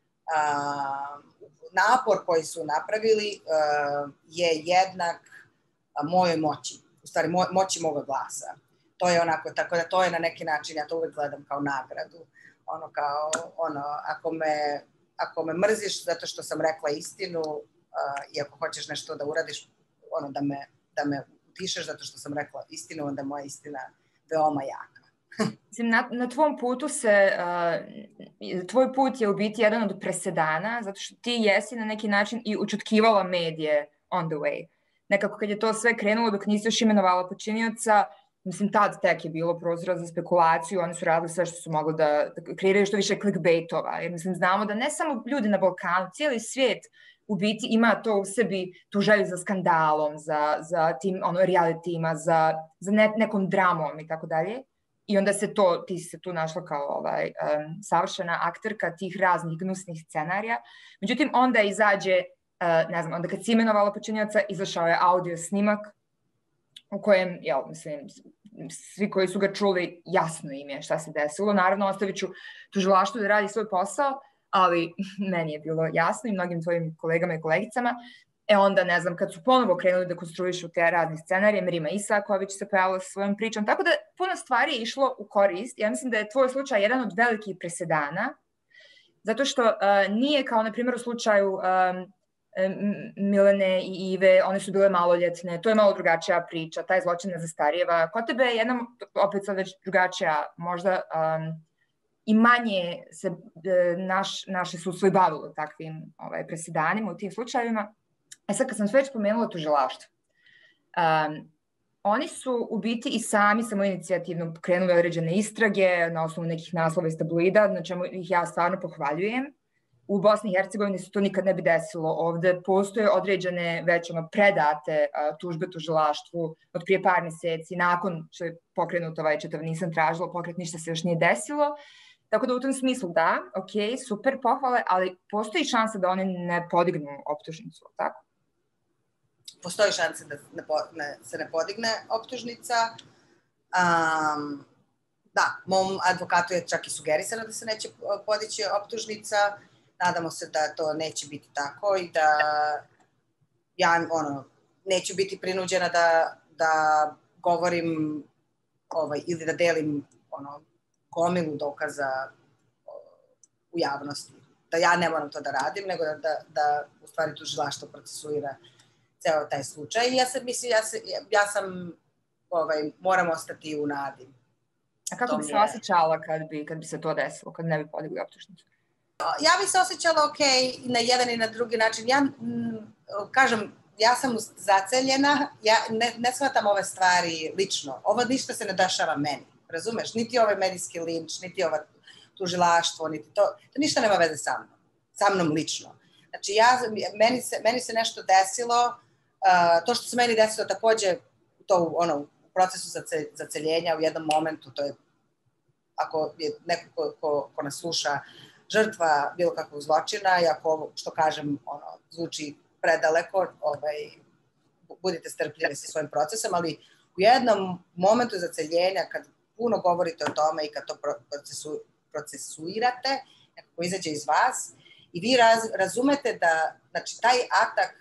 um, napor koji su napravili uh, je jednak uh, mojoj moći, u stvari mo, moći moga glasa. To je onako, tako da to je na neki način, ja to uvek gledam kao nagradu. Ono kao, ono, ako me, ako me mrziš zato što sam rekla istinu uh, i ako hoćeš nešto da uradiš, ono, da me, da me utišeš zato što sam rekla istinu, onda moja istina veoma jaka. Na, na tvom putu se, uh, tvoj put je u biti jedan od presedana, zato što ti jesi na neki način i učutkivala medije on the way. Nekako kad je to sve krenulo, dok nisi još imenovala počinioca, mislim, tad tek je bilo prozora za spekulaciju, oni su radili sve što su mogli da, da kreiraju što više clickbaitova, jer mislim, znamo da ne samo ljudi na Balkanu, cijeli svijet u biti ima to u sebi, tu želju za skandalom, za, za tim, ono, realitima, za, za ne, nekom dramom i tako dalje. I onda se to, ti si se tu našla kao ovaj, um, savršena akterka tih raznih gnusnih scenarija. Međutim, onda izađe, uh, ne znam, onda kad si imenovala počinioca, izašao je audio snimak u kojem, jel, mislim, svi koji su ga čuli, jasno im je šta se desilo. Naravno, ostavit ću tužilaštvu da radi svoj posao, ali meni je bilo jasno i mnogim tvojim kolegama i kolegicama. E onda, ne znam, kad su ponovo krenuli da konstruišu te razne scenarije, Mirima Isaković se pojavila sa svojom pričom, tako da puno stvari je išlo u korist. Ja mislim da je tvoj slučaj jedan od velikih presedana, zato što uh, nije kao, na primjer, u slučaju um, Milene i Ive, one su bile maloljetne, to je malo drugačija priča, taj zločin ne zastarijeva. Kod tebe je jedna, opet sad već drugačija, možda um, i manje se naš, naše sudstvo i bavilo takvim ovaj, presedanima u tim slučajevima. E sad, kad sam sve već pomenula tužilaštvo, um, oni su u biti i sami samoinicijativno krenuli određene istrage na osnovu nekih naslova iz tabloida, na čemu ih ja stvarno pohvaljujem. U Bosni i Hercegovini se to nikad ne bi desilo. Ovde postoje određene već ono predate a, tužbe tužilaštvu od prije par meseci, nakon što je pokrenut ovaj čitav nisam tražila pokret, ništa se još nije desilo. Tako da u tom smislu da, ok, super, pohvale, ali postoji šansa da oni ne podignu optužnicu, tako? Postoji šansa da ne, ne, se ne podigne optužnica. Um, da, mom advokatu je čak i sugerisano da se neće podići optužnica. Nadamo se da to neće biti tako i da ja ono, neću biti prinuđena da, da govorim ovaj, ili da delim ono, gomilu dokaza u javnosti. Da ja ne moram to da radim, nego da, da, da u stvari tužilaštvo procesuira ceo taj slučaj. I ja sam, mislim, ja, se, ja sam, ovaj, moram ostati u nadi. A kako bi se je... osjećala kad bi, kad bi se to desilo, kad ne bi podigli optužnicu? Ja bi se osjećala ok na jedan i na drugi način. Ja m, kažem, ja sam zaceljena, ja ne, ne shvatam ove stvari lično. Ovo ništa se ne dešava meni, razumeš? Niti ovaj medijski linč, niti ova tužilaštvo, niti to, to ništa nema veze sa mnom, sa mnom lično. Znači, ja, meni, se, meni se nešto desilo, uh, to što se meni desilo takođe, to ono, u procesu zaceljenja u jednom momentu, to je, ako je neko ko, ko, ko nas sluša, žrtva bilo kakvog zločina i ako ovo što kažem ono, zvuči predaleko, ovaj, budite strpljivi sa svojim procesom, ali u jednom momentu zaceljenja, kad puno govorite o tome i kad to procesu, procesuirate, nekako izađe iz vas i vi raz, razumete da, znači, taj atak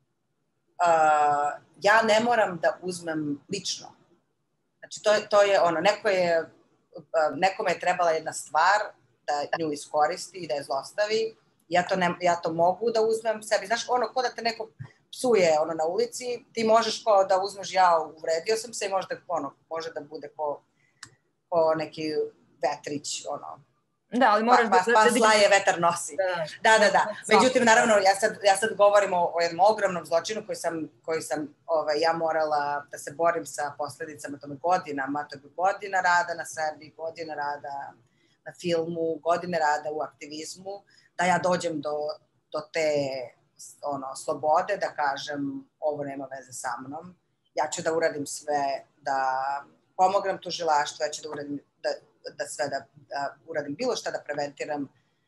uh, ja ne moram da uzmem lično. Znači, to, to je ono, neko je, uh, nekome je trebala jedna stvar da nju iskoristi i da je zlostavi. Ja to, ne, ja to mogu da uzmem sebi. Znaš, ono, ko da te neko psuje ono, na ulici, ti možeš kao da uzmeš ja, uvredio sam se i možda, ono, može da bude ko, ko neki vetrić, ono. Da, ali moraš pa, da... Pa, pa slaje vetar nosi. Da, da, da. da. Međutim, naravno, ja sad, ja sad govorim o, o jednom ogromnom zločinu koji sam, koji sam ovaj, ja morala da se borim sa posledicama tome godinama. To je godina rada na sebi, godina rada na filmu, godine rada u aktivizmu, da ja dođem do, do te ono, slobode, da kažem ovo nema veze sa mnom. Ja ću da uradim sve da pomognem tužilaštvu, ja ću da uradim da, da sve da, da uradim bilo šta da preventiram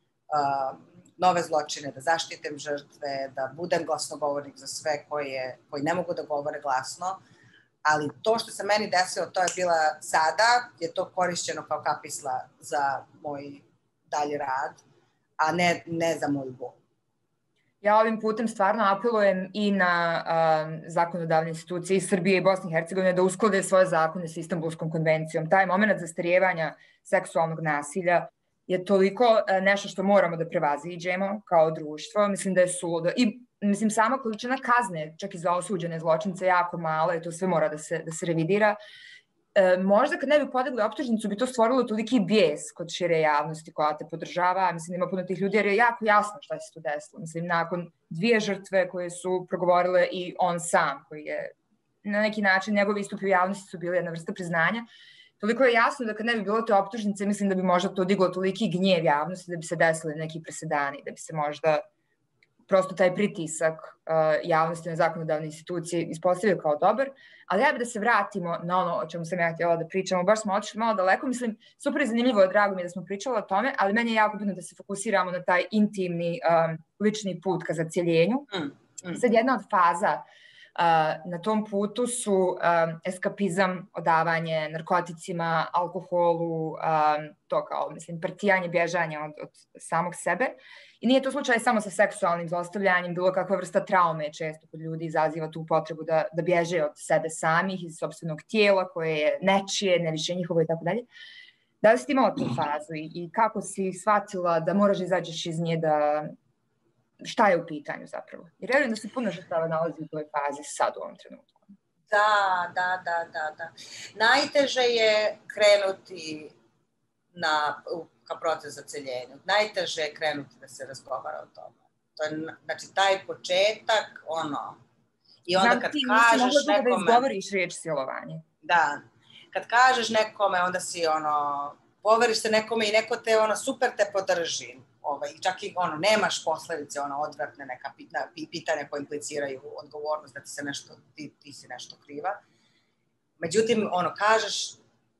uh, nove zločine, da zaštitim žrtve, da budem glasnogovornik za sve koje, koji ne mogu da govore glasno. Ali to što se meni desilo, to je bila sada, je to korišćeno kao kapisla za moj dalji rad, a ne, ne za moj bol. Ja ovim putem stvarno apelujem i na um, zakonodavne institucije i Srbije i Bosne i Hercegovine da usklade svoje zakone sa Istanbulskom konvencijom. Taj moment zastarijevanja seksualnog nasilja je toliko uh, nešto što moramo da prevaziđemo kao društvo. Mislim da je suludo. I mislim, sama količina kazne, čak i za osuđene zločince, jako mala i to sve mora da se, da se revidira. E, možda kad ne bi podigli optužnicu bi to stvorilo toliki bijes kod šire javnosti koja te podržava. Mislim, ima puno tih ljudi jer je jako jasno šta se tu desilo. Mislim, nakon dvije žrtve koje su progovorile i on sam, koji je na neki način, njegovi istupi u javnosti su bili jedna vrsta priznanja. Toliko je jasno da kad ne bi bilo te optužnice, mislim da bi možda to diglo toliki gnjev javnosti da bi se desili neki presedani, da bi se možda prosto taj pritisak uh, javnosti na zakonodavne institucije ispostavio kao dobar, ali ja bih da se vratimo na ono o čemu sam ja htjela da pričamo, baš smo otišli malo daleko, mislim, super je zanimljivo, drago mi je da smo pričali o tome, ali meni je jako bitno da se fokusiramo na taj intimni, um, lični put ka zaceljenju. Mm, mm. Sad jedna od faza Uh, na tom putu su um, eskapizam, odavanje narkoticima, alkoholu, um, to kao, mislim, partijanje, bježanje od, od samog sebe. I nije to slučaj samo sa seksualnim zlostavljanjem, bilo kakva vrsta traume često kod ljudi izaziva tu potrebu da, da bježe od sebe samih, iz sopstvenog tijela koje je nečije, ne više njihovo i tako dalje. Da li si ti imala tu fazu i, i kako si shvatila da moraš da izađeš iz nje da... Šta je u pitanju zapravo? Jer vjerujem da se puno žrtava nalazi u toj fazi sad u ovom trenutku. Da, da, da, da, da. Najteže je krenuti na, ka proces zaceljenja. Najteže je krenuti da se razgovara o tome. To je, znači, taj početak, ono, i onda Znam kad ti, kažeš nisi nekome... da izgovoriš riječ silovanje. Da, kad kažeš nekome, onda si, ono, poveriš se nekome i neko te, ono, super te podrži. ovaj, čak i ono, nemaš posledice, ono, odvratne neka pitanja koje impliciraju odgovornost da ti se nešto, ti, ti si nešto kriva. Međutim, ono, kažeš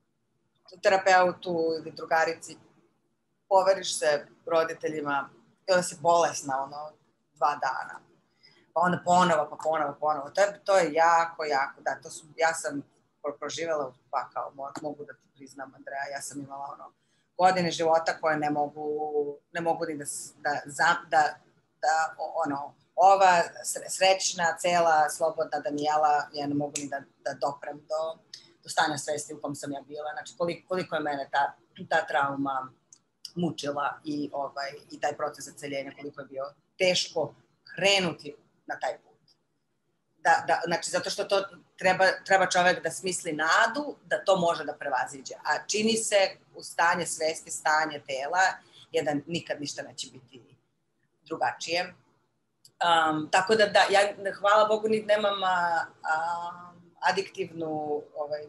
terapeutu ili drugarici, poveriš se roditeljima i onda si bolesna, ono, dva dana. Pa onda ponovo, pa ponovo, ponovo. To je, to je jako, jako, da, to su, ja sam proživjela, pa kao, mogu da ti priznam, Andreja, ja sam imala, ono, godine života koje ne mogu, ne mogu ni da, da, da, da ono, ova srećna, cela, slobodna Danijela, ja ne mogu ni da, da doprem do, do stanja svesti u kom sam ja bila. Znači, koliko, koliko je mene ta, ta trauma mučila i, ovaj, i taj proces zaceljenja, koliko je bio teško krenuti na taj put. Da, da, znači, zato što to treba, treba čovjek da smisli nadu, da to može da prevaziđe. A čini se u stanje svesti, stanje tela, je da nikad ništa neće biti drugačije. Um, tako da, da, ja, hvala Bogu, ni nemam a, a, adiktivnu, ovaj,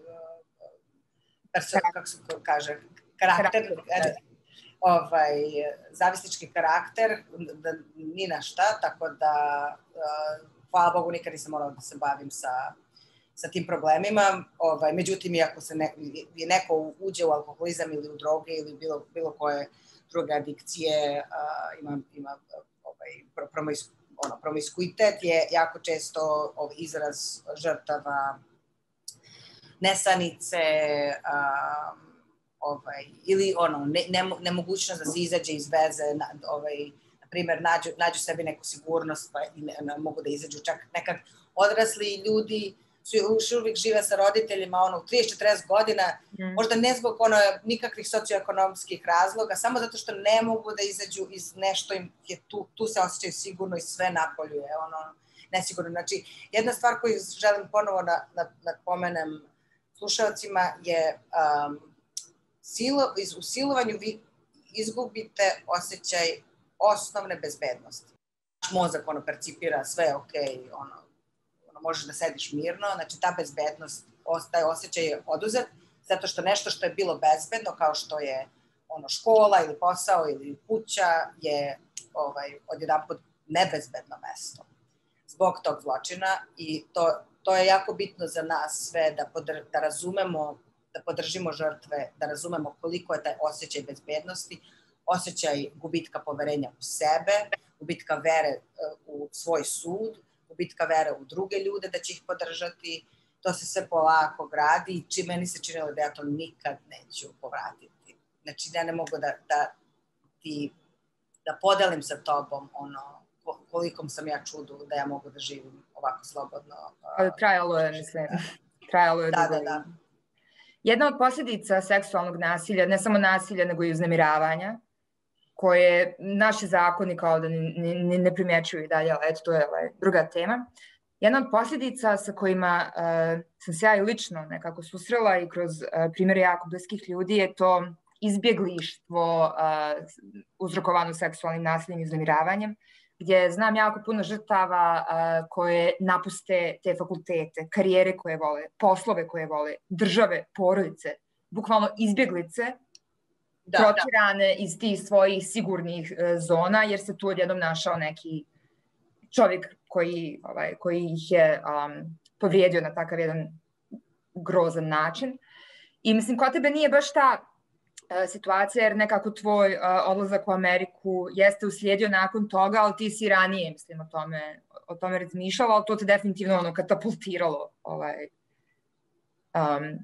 perso, kako se kaže, karakter, ovaj, zavisnički karakter, da, ni na šta, tako da, a, hvala Bogu, nikad nisam morala da se bavim sa, sa tim problemima. Ovaj, međutim, iako se ne, neko uđe u alkoholizam ili u droge ili bilo, bilo koje druge adikcije, uh, ima, ima ovaj, promis, ono, promiskuitet je jako često ovaj, izraz žrtava nesanice, uh, ovaj, ili ono, ne, ne, nemogućnost da se izađe iz veze, na, ovaj, na primjer, nađu, nađu sebi neku sigurnost pa i ne, ne mogu da izađu. Čak nekad odrasli ljudi su još uvijek žive sa roditeljima ono, u trideset do četrdeset godina, mm. možda ne zbog ono, nikakvih socioekonomskih razloga, samo zato što ne mogu da izađu iz nešto im je tu, tu se osjećaju sigurno i sve napolju je ono, nesigurno. Znači, jedna stvar koju želim ponovo na, na, napomenem slušalcima je um, silo, iz, u silovanju vi izgubite osjećaj osnovne bezbednosti. Mozak ono, percipira sve ok, ono, ono, možeš da sediš mirno, znači ta bezbednost, taj osjećaj je oduzet, zato što nešto što je bilo bezbedno, kao što je ono, škola ili posao ili kuća, je ovaj, odjedanput nebezbedno mesto zbog tog zločina i to, to je jako bitno za nas sve da, podr, da razumemo, da podržimo žrtve, da razumemo koliko je taj osjećaj bezbednosti, osjećaj gubitka poverenja u sebe, gubitka vere u svoj sud, gubitka vere u druge ljude da će ih podržati. To se sve polako gradi i či meni se činilo da ja to nikad neću povratiti. Znači, ja ne mogu da, da ti, da podelim sa tobom ono, kolikom sam ja čudu da ja mogu da živim ovako slobodno. Ali trajalo je, mislim, trajalo je da, dugo. Da, da. Jedna od posljedica seksualnog nasilja, ne samo nasilja, nego i uznemiravanja, koje naši zakoni kao da ne, ne, ne primjećuju i dalje, ali eto, to je ovaj, druga tema. Jedna od posljedica sa kojima uh, sam se ja i lično nekako susrela i kroz uh, primjere jako bliskih ljudi je to izbjeglištvo uh, uzrokovano seksualnim nasiljem i uznemiravanjem, gdje znam jako puno žrtava uh, koje napuste te fakultete, karijere koje vole, poslove koje vole, države, porodice, bukvalno izbjeglice, da, protirane da. iz tih svojih sigurnih uh, zona, jer se tu odjednom našao neki čovjek koji, ovaj, koji ih je um, povrijedio na takav jedan grozan način. I mislim, kod tebe nije baš ta uh, situacija, jer nekako tvoj uh, odlazak u Ameriku jeste uslijedio nakon toga, ali ti si ranije, mislim, o tome, o tome razmišljala, ali to te definitivno ono, katapultiralo. Ovaj, um,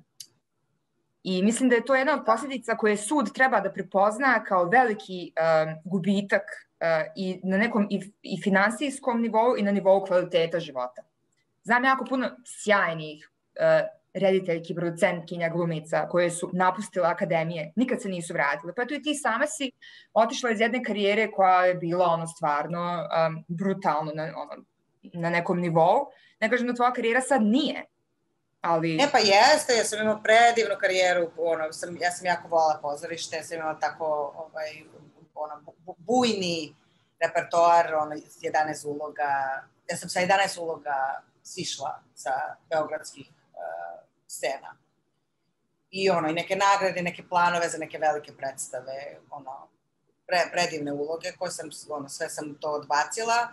I mislim da je to jedna od posljedica koje sud treba da prepozna kao veliki um, gubitak uh, i na nekom i, i finansijskom nivou i na nivou kvaliteta života. Znam jako puno sjajnih uh, rediteljki, producentkinja, glumica koje su napustile akademije, nikad se nisu vratile. Pa eto i ti sama si otišla iz jedne karijere koja je bila ono stvarno um, brutalno na, ono, na nekom nivou. Ne kažem da tvoja karijera sad nije. Ali... Ne, pa jeste, ja sam imala predivnu karijeru, ono, sam, ja sam jako volala pozorište, ja sam imala tako ovaj, ono, bujni repertoar, ono, jedanaest uloga, ja sam sa jedanaest uloga sišla sa beogradskih uh, scena. I ono, i neke nagrade, neke planove za neke velike predstave, ono, pre, predivne uloge koje sam, ono, sve sam to odbacila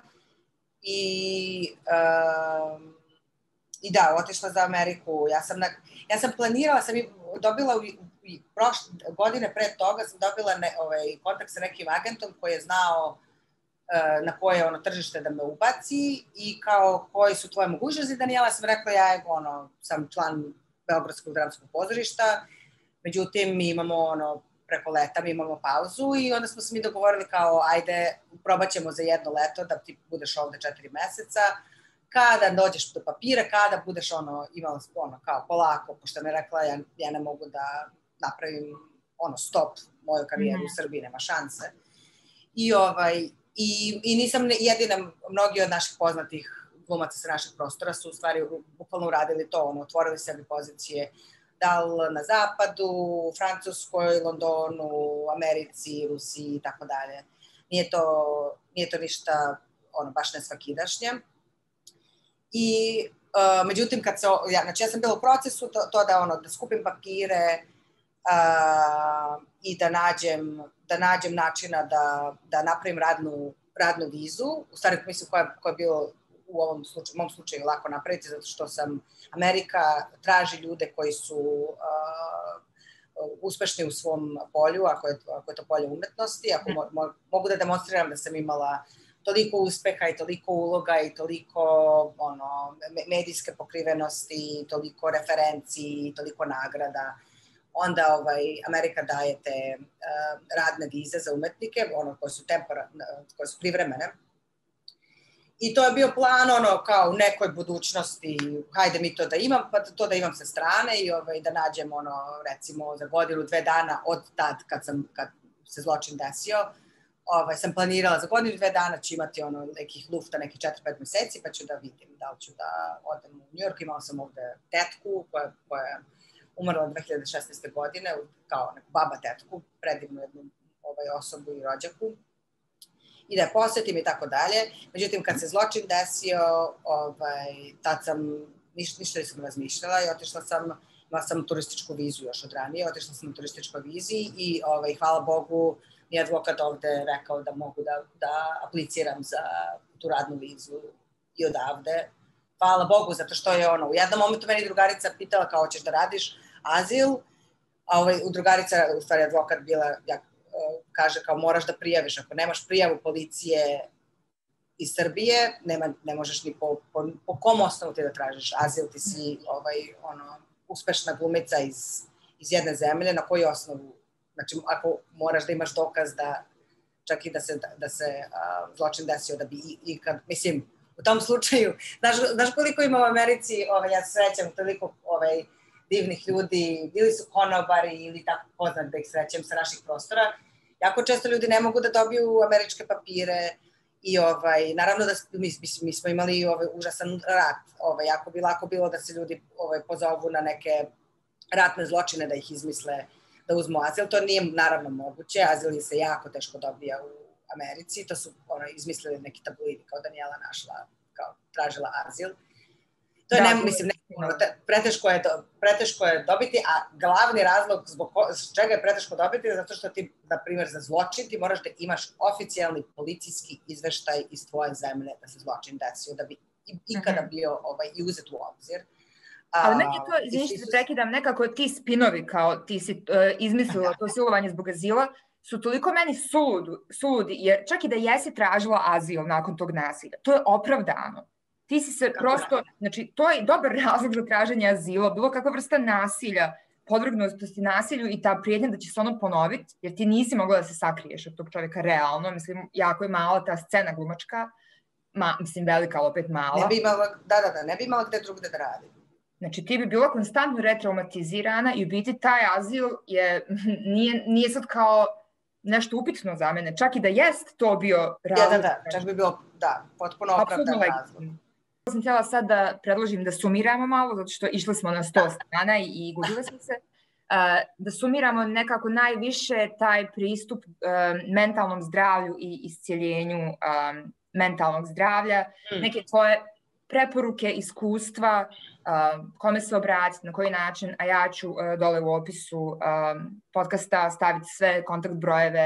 i um, i da, otišla za Ameriku. Ja sam, na, ja sam planirala, sam i dobila u, i prošle godine pre toga sam dobila ne, ovaj, kontakt sa nekim agentom koji je znao uh, na koje ono tržište da me ubaci i kao koji su tvoje mogućnosti. Daniela, sam rekla, ja ono, sam član Beogradskog dramskog pozorišta, međutim mi imamo ono, preko leta mi imamo pauzu i onda smo se mi dogovorili kao ajde, probat ćemo za jedno leto da ti budeš ovde četiri meseca, kada dođeš do papira, kada budeš ono, imala ono, kao polako, pošto me rekla ja, ja ne mogu da napravim ono, stop moju karijeru mm. u Srbiji, nema šanse. I, ovaj, i, i nisam jedina, mnogi od naših poznatih glumaca sa naših prostora su u stvari bukvalno uradili to, ono, otvorili sebi pozicije da li na zapadu, Francuskoj, Londonu, Americi, Rusiji i tako dalje. Nije to, nije to ništa ono, baš nesvakidašnje. I uh, međutim, kad se, ja, znači ja sam bila u procesu to, to da, ono, da skupim papire uh, i da nađem, da nađem načina da, da napravim radnu, radnu vizu, u stvari mislim koja, koja je bilo u ovom slučaju, u mom slučaju lako napraviti, zato što sam, Amerika traži ljude koji su uh, uspešni u svom polju, ako je, ako je to polje umetnosti, ako mo, mo, mogu da demonstriram da sam imala toliko uspeha i toliko uloga i toliko ono, medijske pokrivenosti, toliko referenci i toliko nagrada, onda ovaj, Amerika daje te uh, radne vize za umetnike, ono, koje su, tempora, koje su privremene. I to je bio plan, ono, kao u nekoj budućnosti, hajde mi to da imam, pa to da imam sa strane i ovaj, da nađem, ono, recimo, za godinu, dve dana od tad kad, sam, kad se zločin desio, ovaj, sam planirala za godinu, dve dana ću imati, ono, nekih lufta, nekih četiri, pet meseci, pa ću da vidim da li ću da odem u New York. Imala sam ovde tetku koja, koja je umrla dve hiljade šesnaeste. godine, kao neku baba tetku, predivnu jednu ovaj, osobu i rođaku, i da je posetim i tako dalje. Međutim, kad se zločin desio, ovaj, tad sam niš, ništa nisam razmišljala i otišla sam, imala sam turističku vizu još od ranije, otišla sam na turističkoj vizi i ovaj, hvala Bogu mi je advokat ovde rekao da mogu da, da apliciram za tu radnu vizu i odavde. Hvala Bogu, zato što je ono, u jednom momentu meni drugarica pitala kao hoćeš da radiš azil, a ovaj, u drugarica, u stvari advokat bila, ja, kaže kao moraš da prijaviš, ako nemaš prijavu policije iz Srbije, nema, ne možeš ni po, po, po kom osnovu ti da tražiš azil, ti si ovaj, ono, uspešna glumica iz, iz jedne zemlje, na koji osnovu, znači ako moraš da imaš dokaz da čak i da se, da se a, zločin desio, da bi i, i kad, mislim, u tom slučaju, znaš, znaš koliko ima u Americi, ovaj, ja se srećam toliko ovaj, divnih ljudi, bili su konobari ili tako poznat da ih srećem sa naših prostora. Jako često ljudi ne mogu da dobiju američke papire i ovaj, naravno da mi, mi smo imali ovaj, užasan rat. Ovaj, jako bi lako bilo da se ljudi ovaj, pozovu na neke ratne zločine, da ih izmisle, da uzmu azil. To nije naravno moguće. Azil se jako teško dobija u Americi. To su ono, izmislili neki tabloidi kao Daniela našla, kao tražila azil. To je, da, ne, mislim, ne, ono, preteško, je, preteško je dobiti, a glavni razlog zbog ko, čega je preteško dobiti je zato što ti, na primjer, za zločin ti moraš da imaš oficijalni policijski izveštaj iz tvoje zemlje da se zločin desio, da bi ikada bio ovaj, i uzet u obzir. Ali meni je to, izvini što se prekidam, nekako ti spinovi kao ti si uh, izmislila to silovanje zbog azila, su toliko meni suludi, suludi, jer čak i da jesi tražila azil nakon tog nasilja, to je opravdano. Ti si se prosto, znači, to je dobar razlog za traženje azila, bilo kakva vrsta nasilja, podvrgnutosti nasilju i ta prijetnja da će se ono ponoviti, jer ti nisi mogla da se sakriješ od tog čovjeka realno, mislim, jako je mala ta scena glumačka, ma, mislim, velika, ali opet mala. Ne bi imala, da, da, da, ne bi imala gde drugde da radi. Znači, ti bi bila konstantno retraumatizirana i u biti taj azil je, nije, nije sad kao nešto upitno za mene, čak i da jest to bio razlog. Da, da, da, čak bi bilo, da, potpuno opravdan razlog. Sam htjela sad da predložim da sumiramo malo, zato što išli smo na sto strana i, i gubile smo se. Uh, da sumiramo nekako najviše taj pristup um, mentalnom zdravlju i iscijeljenju um, mentalnog zdravlja, mm. neke tvoje preporuke, iskustva, uh, kome se obratiti, na koji način, a ja ću uh, dole u opisu um, podcasta staviti sve kontakt brojeve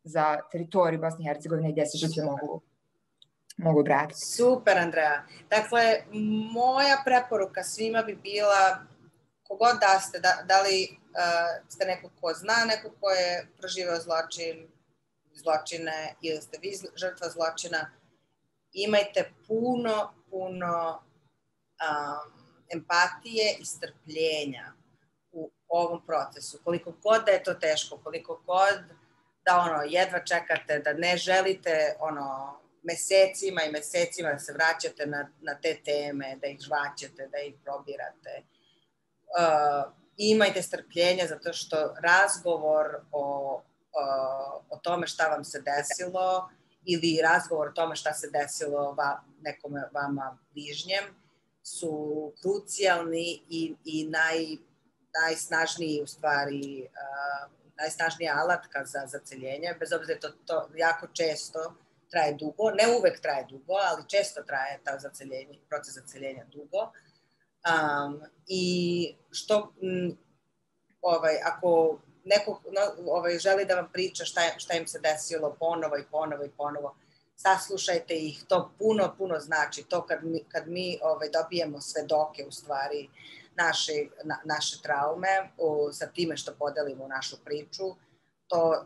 za teritoriju Bosne i Hercegovine gdje se žrtve mogu, mogu obratiti. Super, Andreja. Dakle, moja preporuka svima bi bila, kogod da ste, da, da li uh, ste neko ko zna, neko ko je proživao zločin, zločine ili ste vi žrtva zločina, imajte puno, puno um, empatije i strpljenja u ovom procesu. Koliko god da je to teško, koliko god da ono, jedva čekate, da ne želite ono, mesecima i mesecima da se vraćate na, na te teme, da ih žvaćete, da ih probirate. Uh, imajte strpljenja zato što razgovor o, o, o tome šta vam se desilo ili razgovor o tome šta se desilo va, nekome vama bližnjem su krucijalni i, i naj, najsnažniji u stvari uh, najsnažnija alatka za zaceljenje, bez obzira to, to jako često traje dugo, ne uvek traje dugo, ali često traje ta zaceljenje, proces zaceljenja dugo. Um, I što, m, ovaj, ako neko no, ovaj, želi da vam priča šta, šta im se desilo ponovo i ponovo i ponovo, saslušajte ih, to puno, puno znači. To kad mi, kad mi ovaj, dobijemo svedoke u stvari naše, na, naše traume o, sa time što podelimo našu priču, to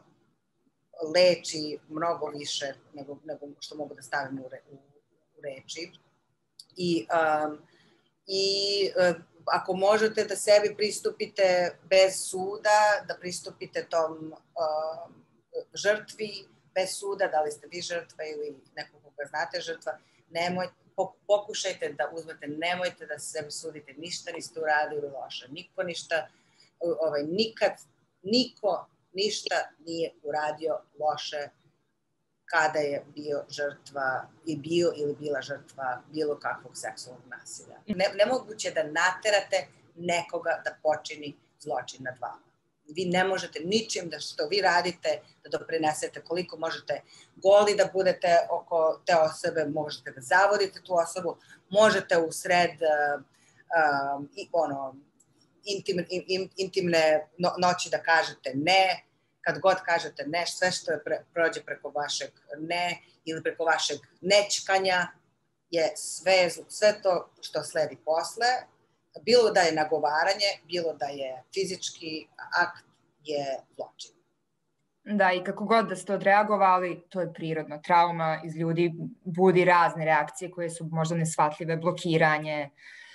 leči mnogo više nego, nego što mogu da stavim u, re, u, u reči. I, um, i uh, ako možete da sebi pristupite bez suda, da pristupite tom uh, žrtvi bez suda, da li ste vi žrtva ili nekog koga znate žrtva, nemojte, pokušajte da uzmete, nemojte da se sebi sudite, ništa niste uradili loše, niko ništa, ovaj, nikad, niko ništa nije uradio loše kada je bio žrtva i bio ili bila žrtva bilo kakvog seksualnog nasilja. Ne, nemoguće da naterate nekoga da počini zločin nad vama. Vi ne možete ničim da što vi radite da doprinesete, koliko možete goli da budete oko te osobe, možete da zavodite tu osobu, možete u sred uh, uh, i, ono, intim, in, intimne no, noći da kažete ne, kad god kažete ne, sve što je pre, prođe preko vašeg ne ili preko vašeg nećkanja je sve, sve to što sledi posle, bilo da je nagovaranje, bilo da je fizički akt, je zločin. Da, i kako god da ste odreagovali, to je prirodno. Trauma iz ljudi budi razne reakcije koje su možda neshvatljive, blokiranje,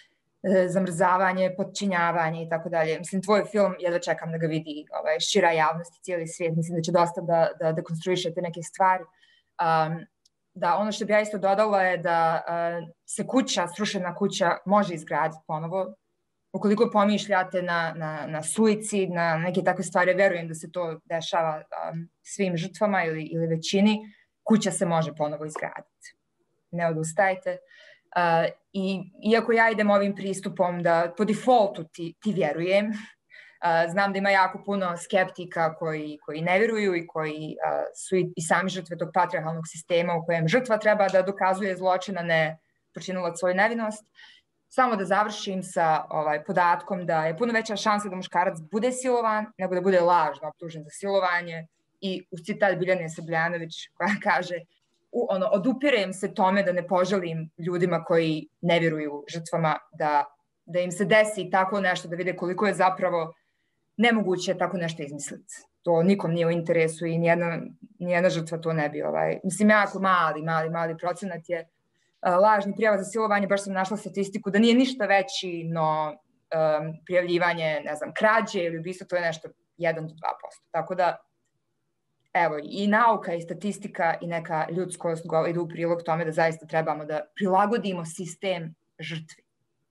zamrzavanje, potčinjavanje i tako dalje. Mislim, tvoj film, jedva čekam da ga vidi ovaj, šira javnost i cijeli svijet. Mislim da će dosta da, da dekonstruišete neke stvari. Um, da ono što bi ja isto dodala je da uh, se kuća, srušena kuća može izgraditi ponovo. Ukoliko pomišljate na, na, na suicid, na neke takve stvari, verujem da se to dešava um, svim žrtvama ili, ili većini, kuća se može ponovo izgraditi. Ne odustajte. Uh, i, iako ja idem ovim pristupom da po defaultu ti, ti vjerujem, uh, znam da ima jako puno skeptika koji, koji ne vjeruju i koji uh, su i, i sami žrtve tog patrijarhalnog sistema u kojem žrtva treba da dokazuje zločin, a ne počinilac svoju nevinost. Samo da završim sa ovaj, podatkom da je puno veća šansa da muškarac bude silovan nego da bude lažno optužen za silovanje i uz citat Biljane Srbljanović koja kaže u, ono, odupirem se tome da ne poželim ljudima koji ne vjeruju žrtvama da, da im se desi tako nešto, da vide koliko je zapravo nemoguće tako nešto izmisliti. To nikom nije u interesu i nijedna, nijedna žrtva to ne bi. Ovaj. Mislim, jako mali, mali, mali procenat je lažni prijava za silovanje, baš sam našla statistiku da nije ništa veći, no um, prijavljivanje, ne znam, krađe ili ubistvo, to je nešto jedan do dva posto. Tako da, evo, i nauka i statistika i neka ljudskost idu u prilog tome da zaista trebamo da prilagodimo sistem žrtvi.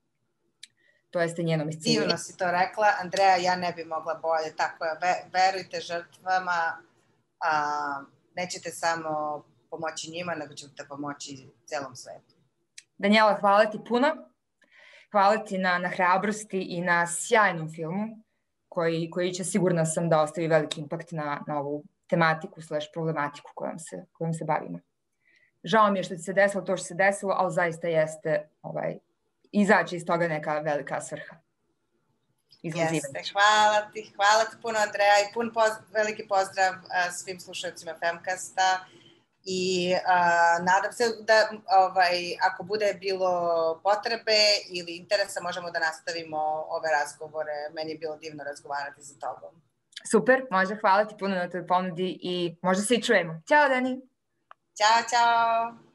To jeste njenom isciljenju. Divno si to rekla, Andreja, ja ne bi mogla bolje. Tako je, verujte žrtvama, a, nećete samo pomoći njima, nego ćete pomoći celom svetu. Danijela, hvala ti puno. Hvala ti na, na hrabrosti i na sjajnom filmu, koji, koji će sigurna sam da ostavi veliki impakt na, na ovu tematiku slash problematiku kojom se, kojom se bavimo. Žao mi je što ti se desilo to što se desilo, ali zaista jeste ovaj, izaći iz toga neka velika svrha. izlazivanje. Jeste, hvala ti, hvala ti puno Andreja i pun poz, veliki pozdrav a, svim slušalcima Femcasta i a, nadam se da ovaj, ako bude bilo potrebe ili interesa možemo da nastavimo ove razgovore. Meni je bilo divno razgovarati sa tobom. Super, može, hvala ti puno na toj ponudi i možda se i čujemo. Ćao, Dani! Ćao, ćao!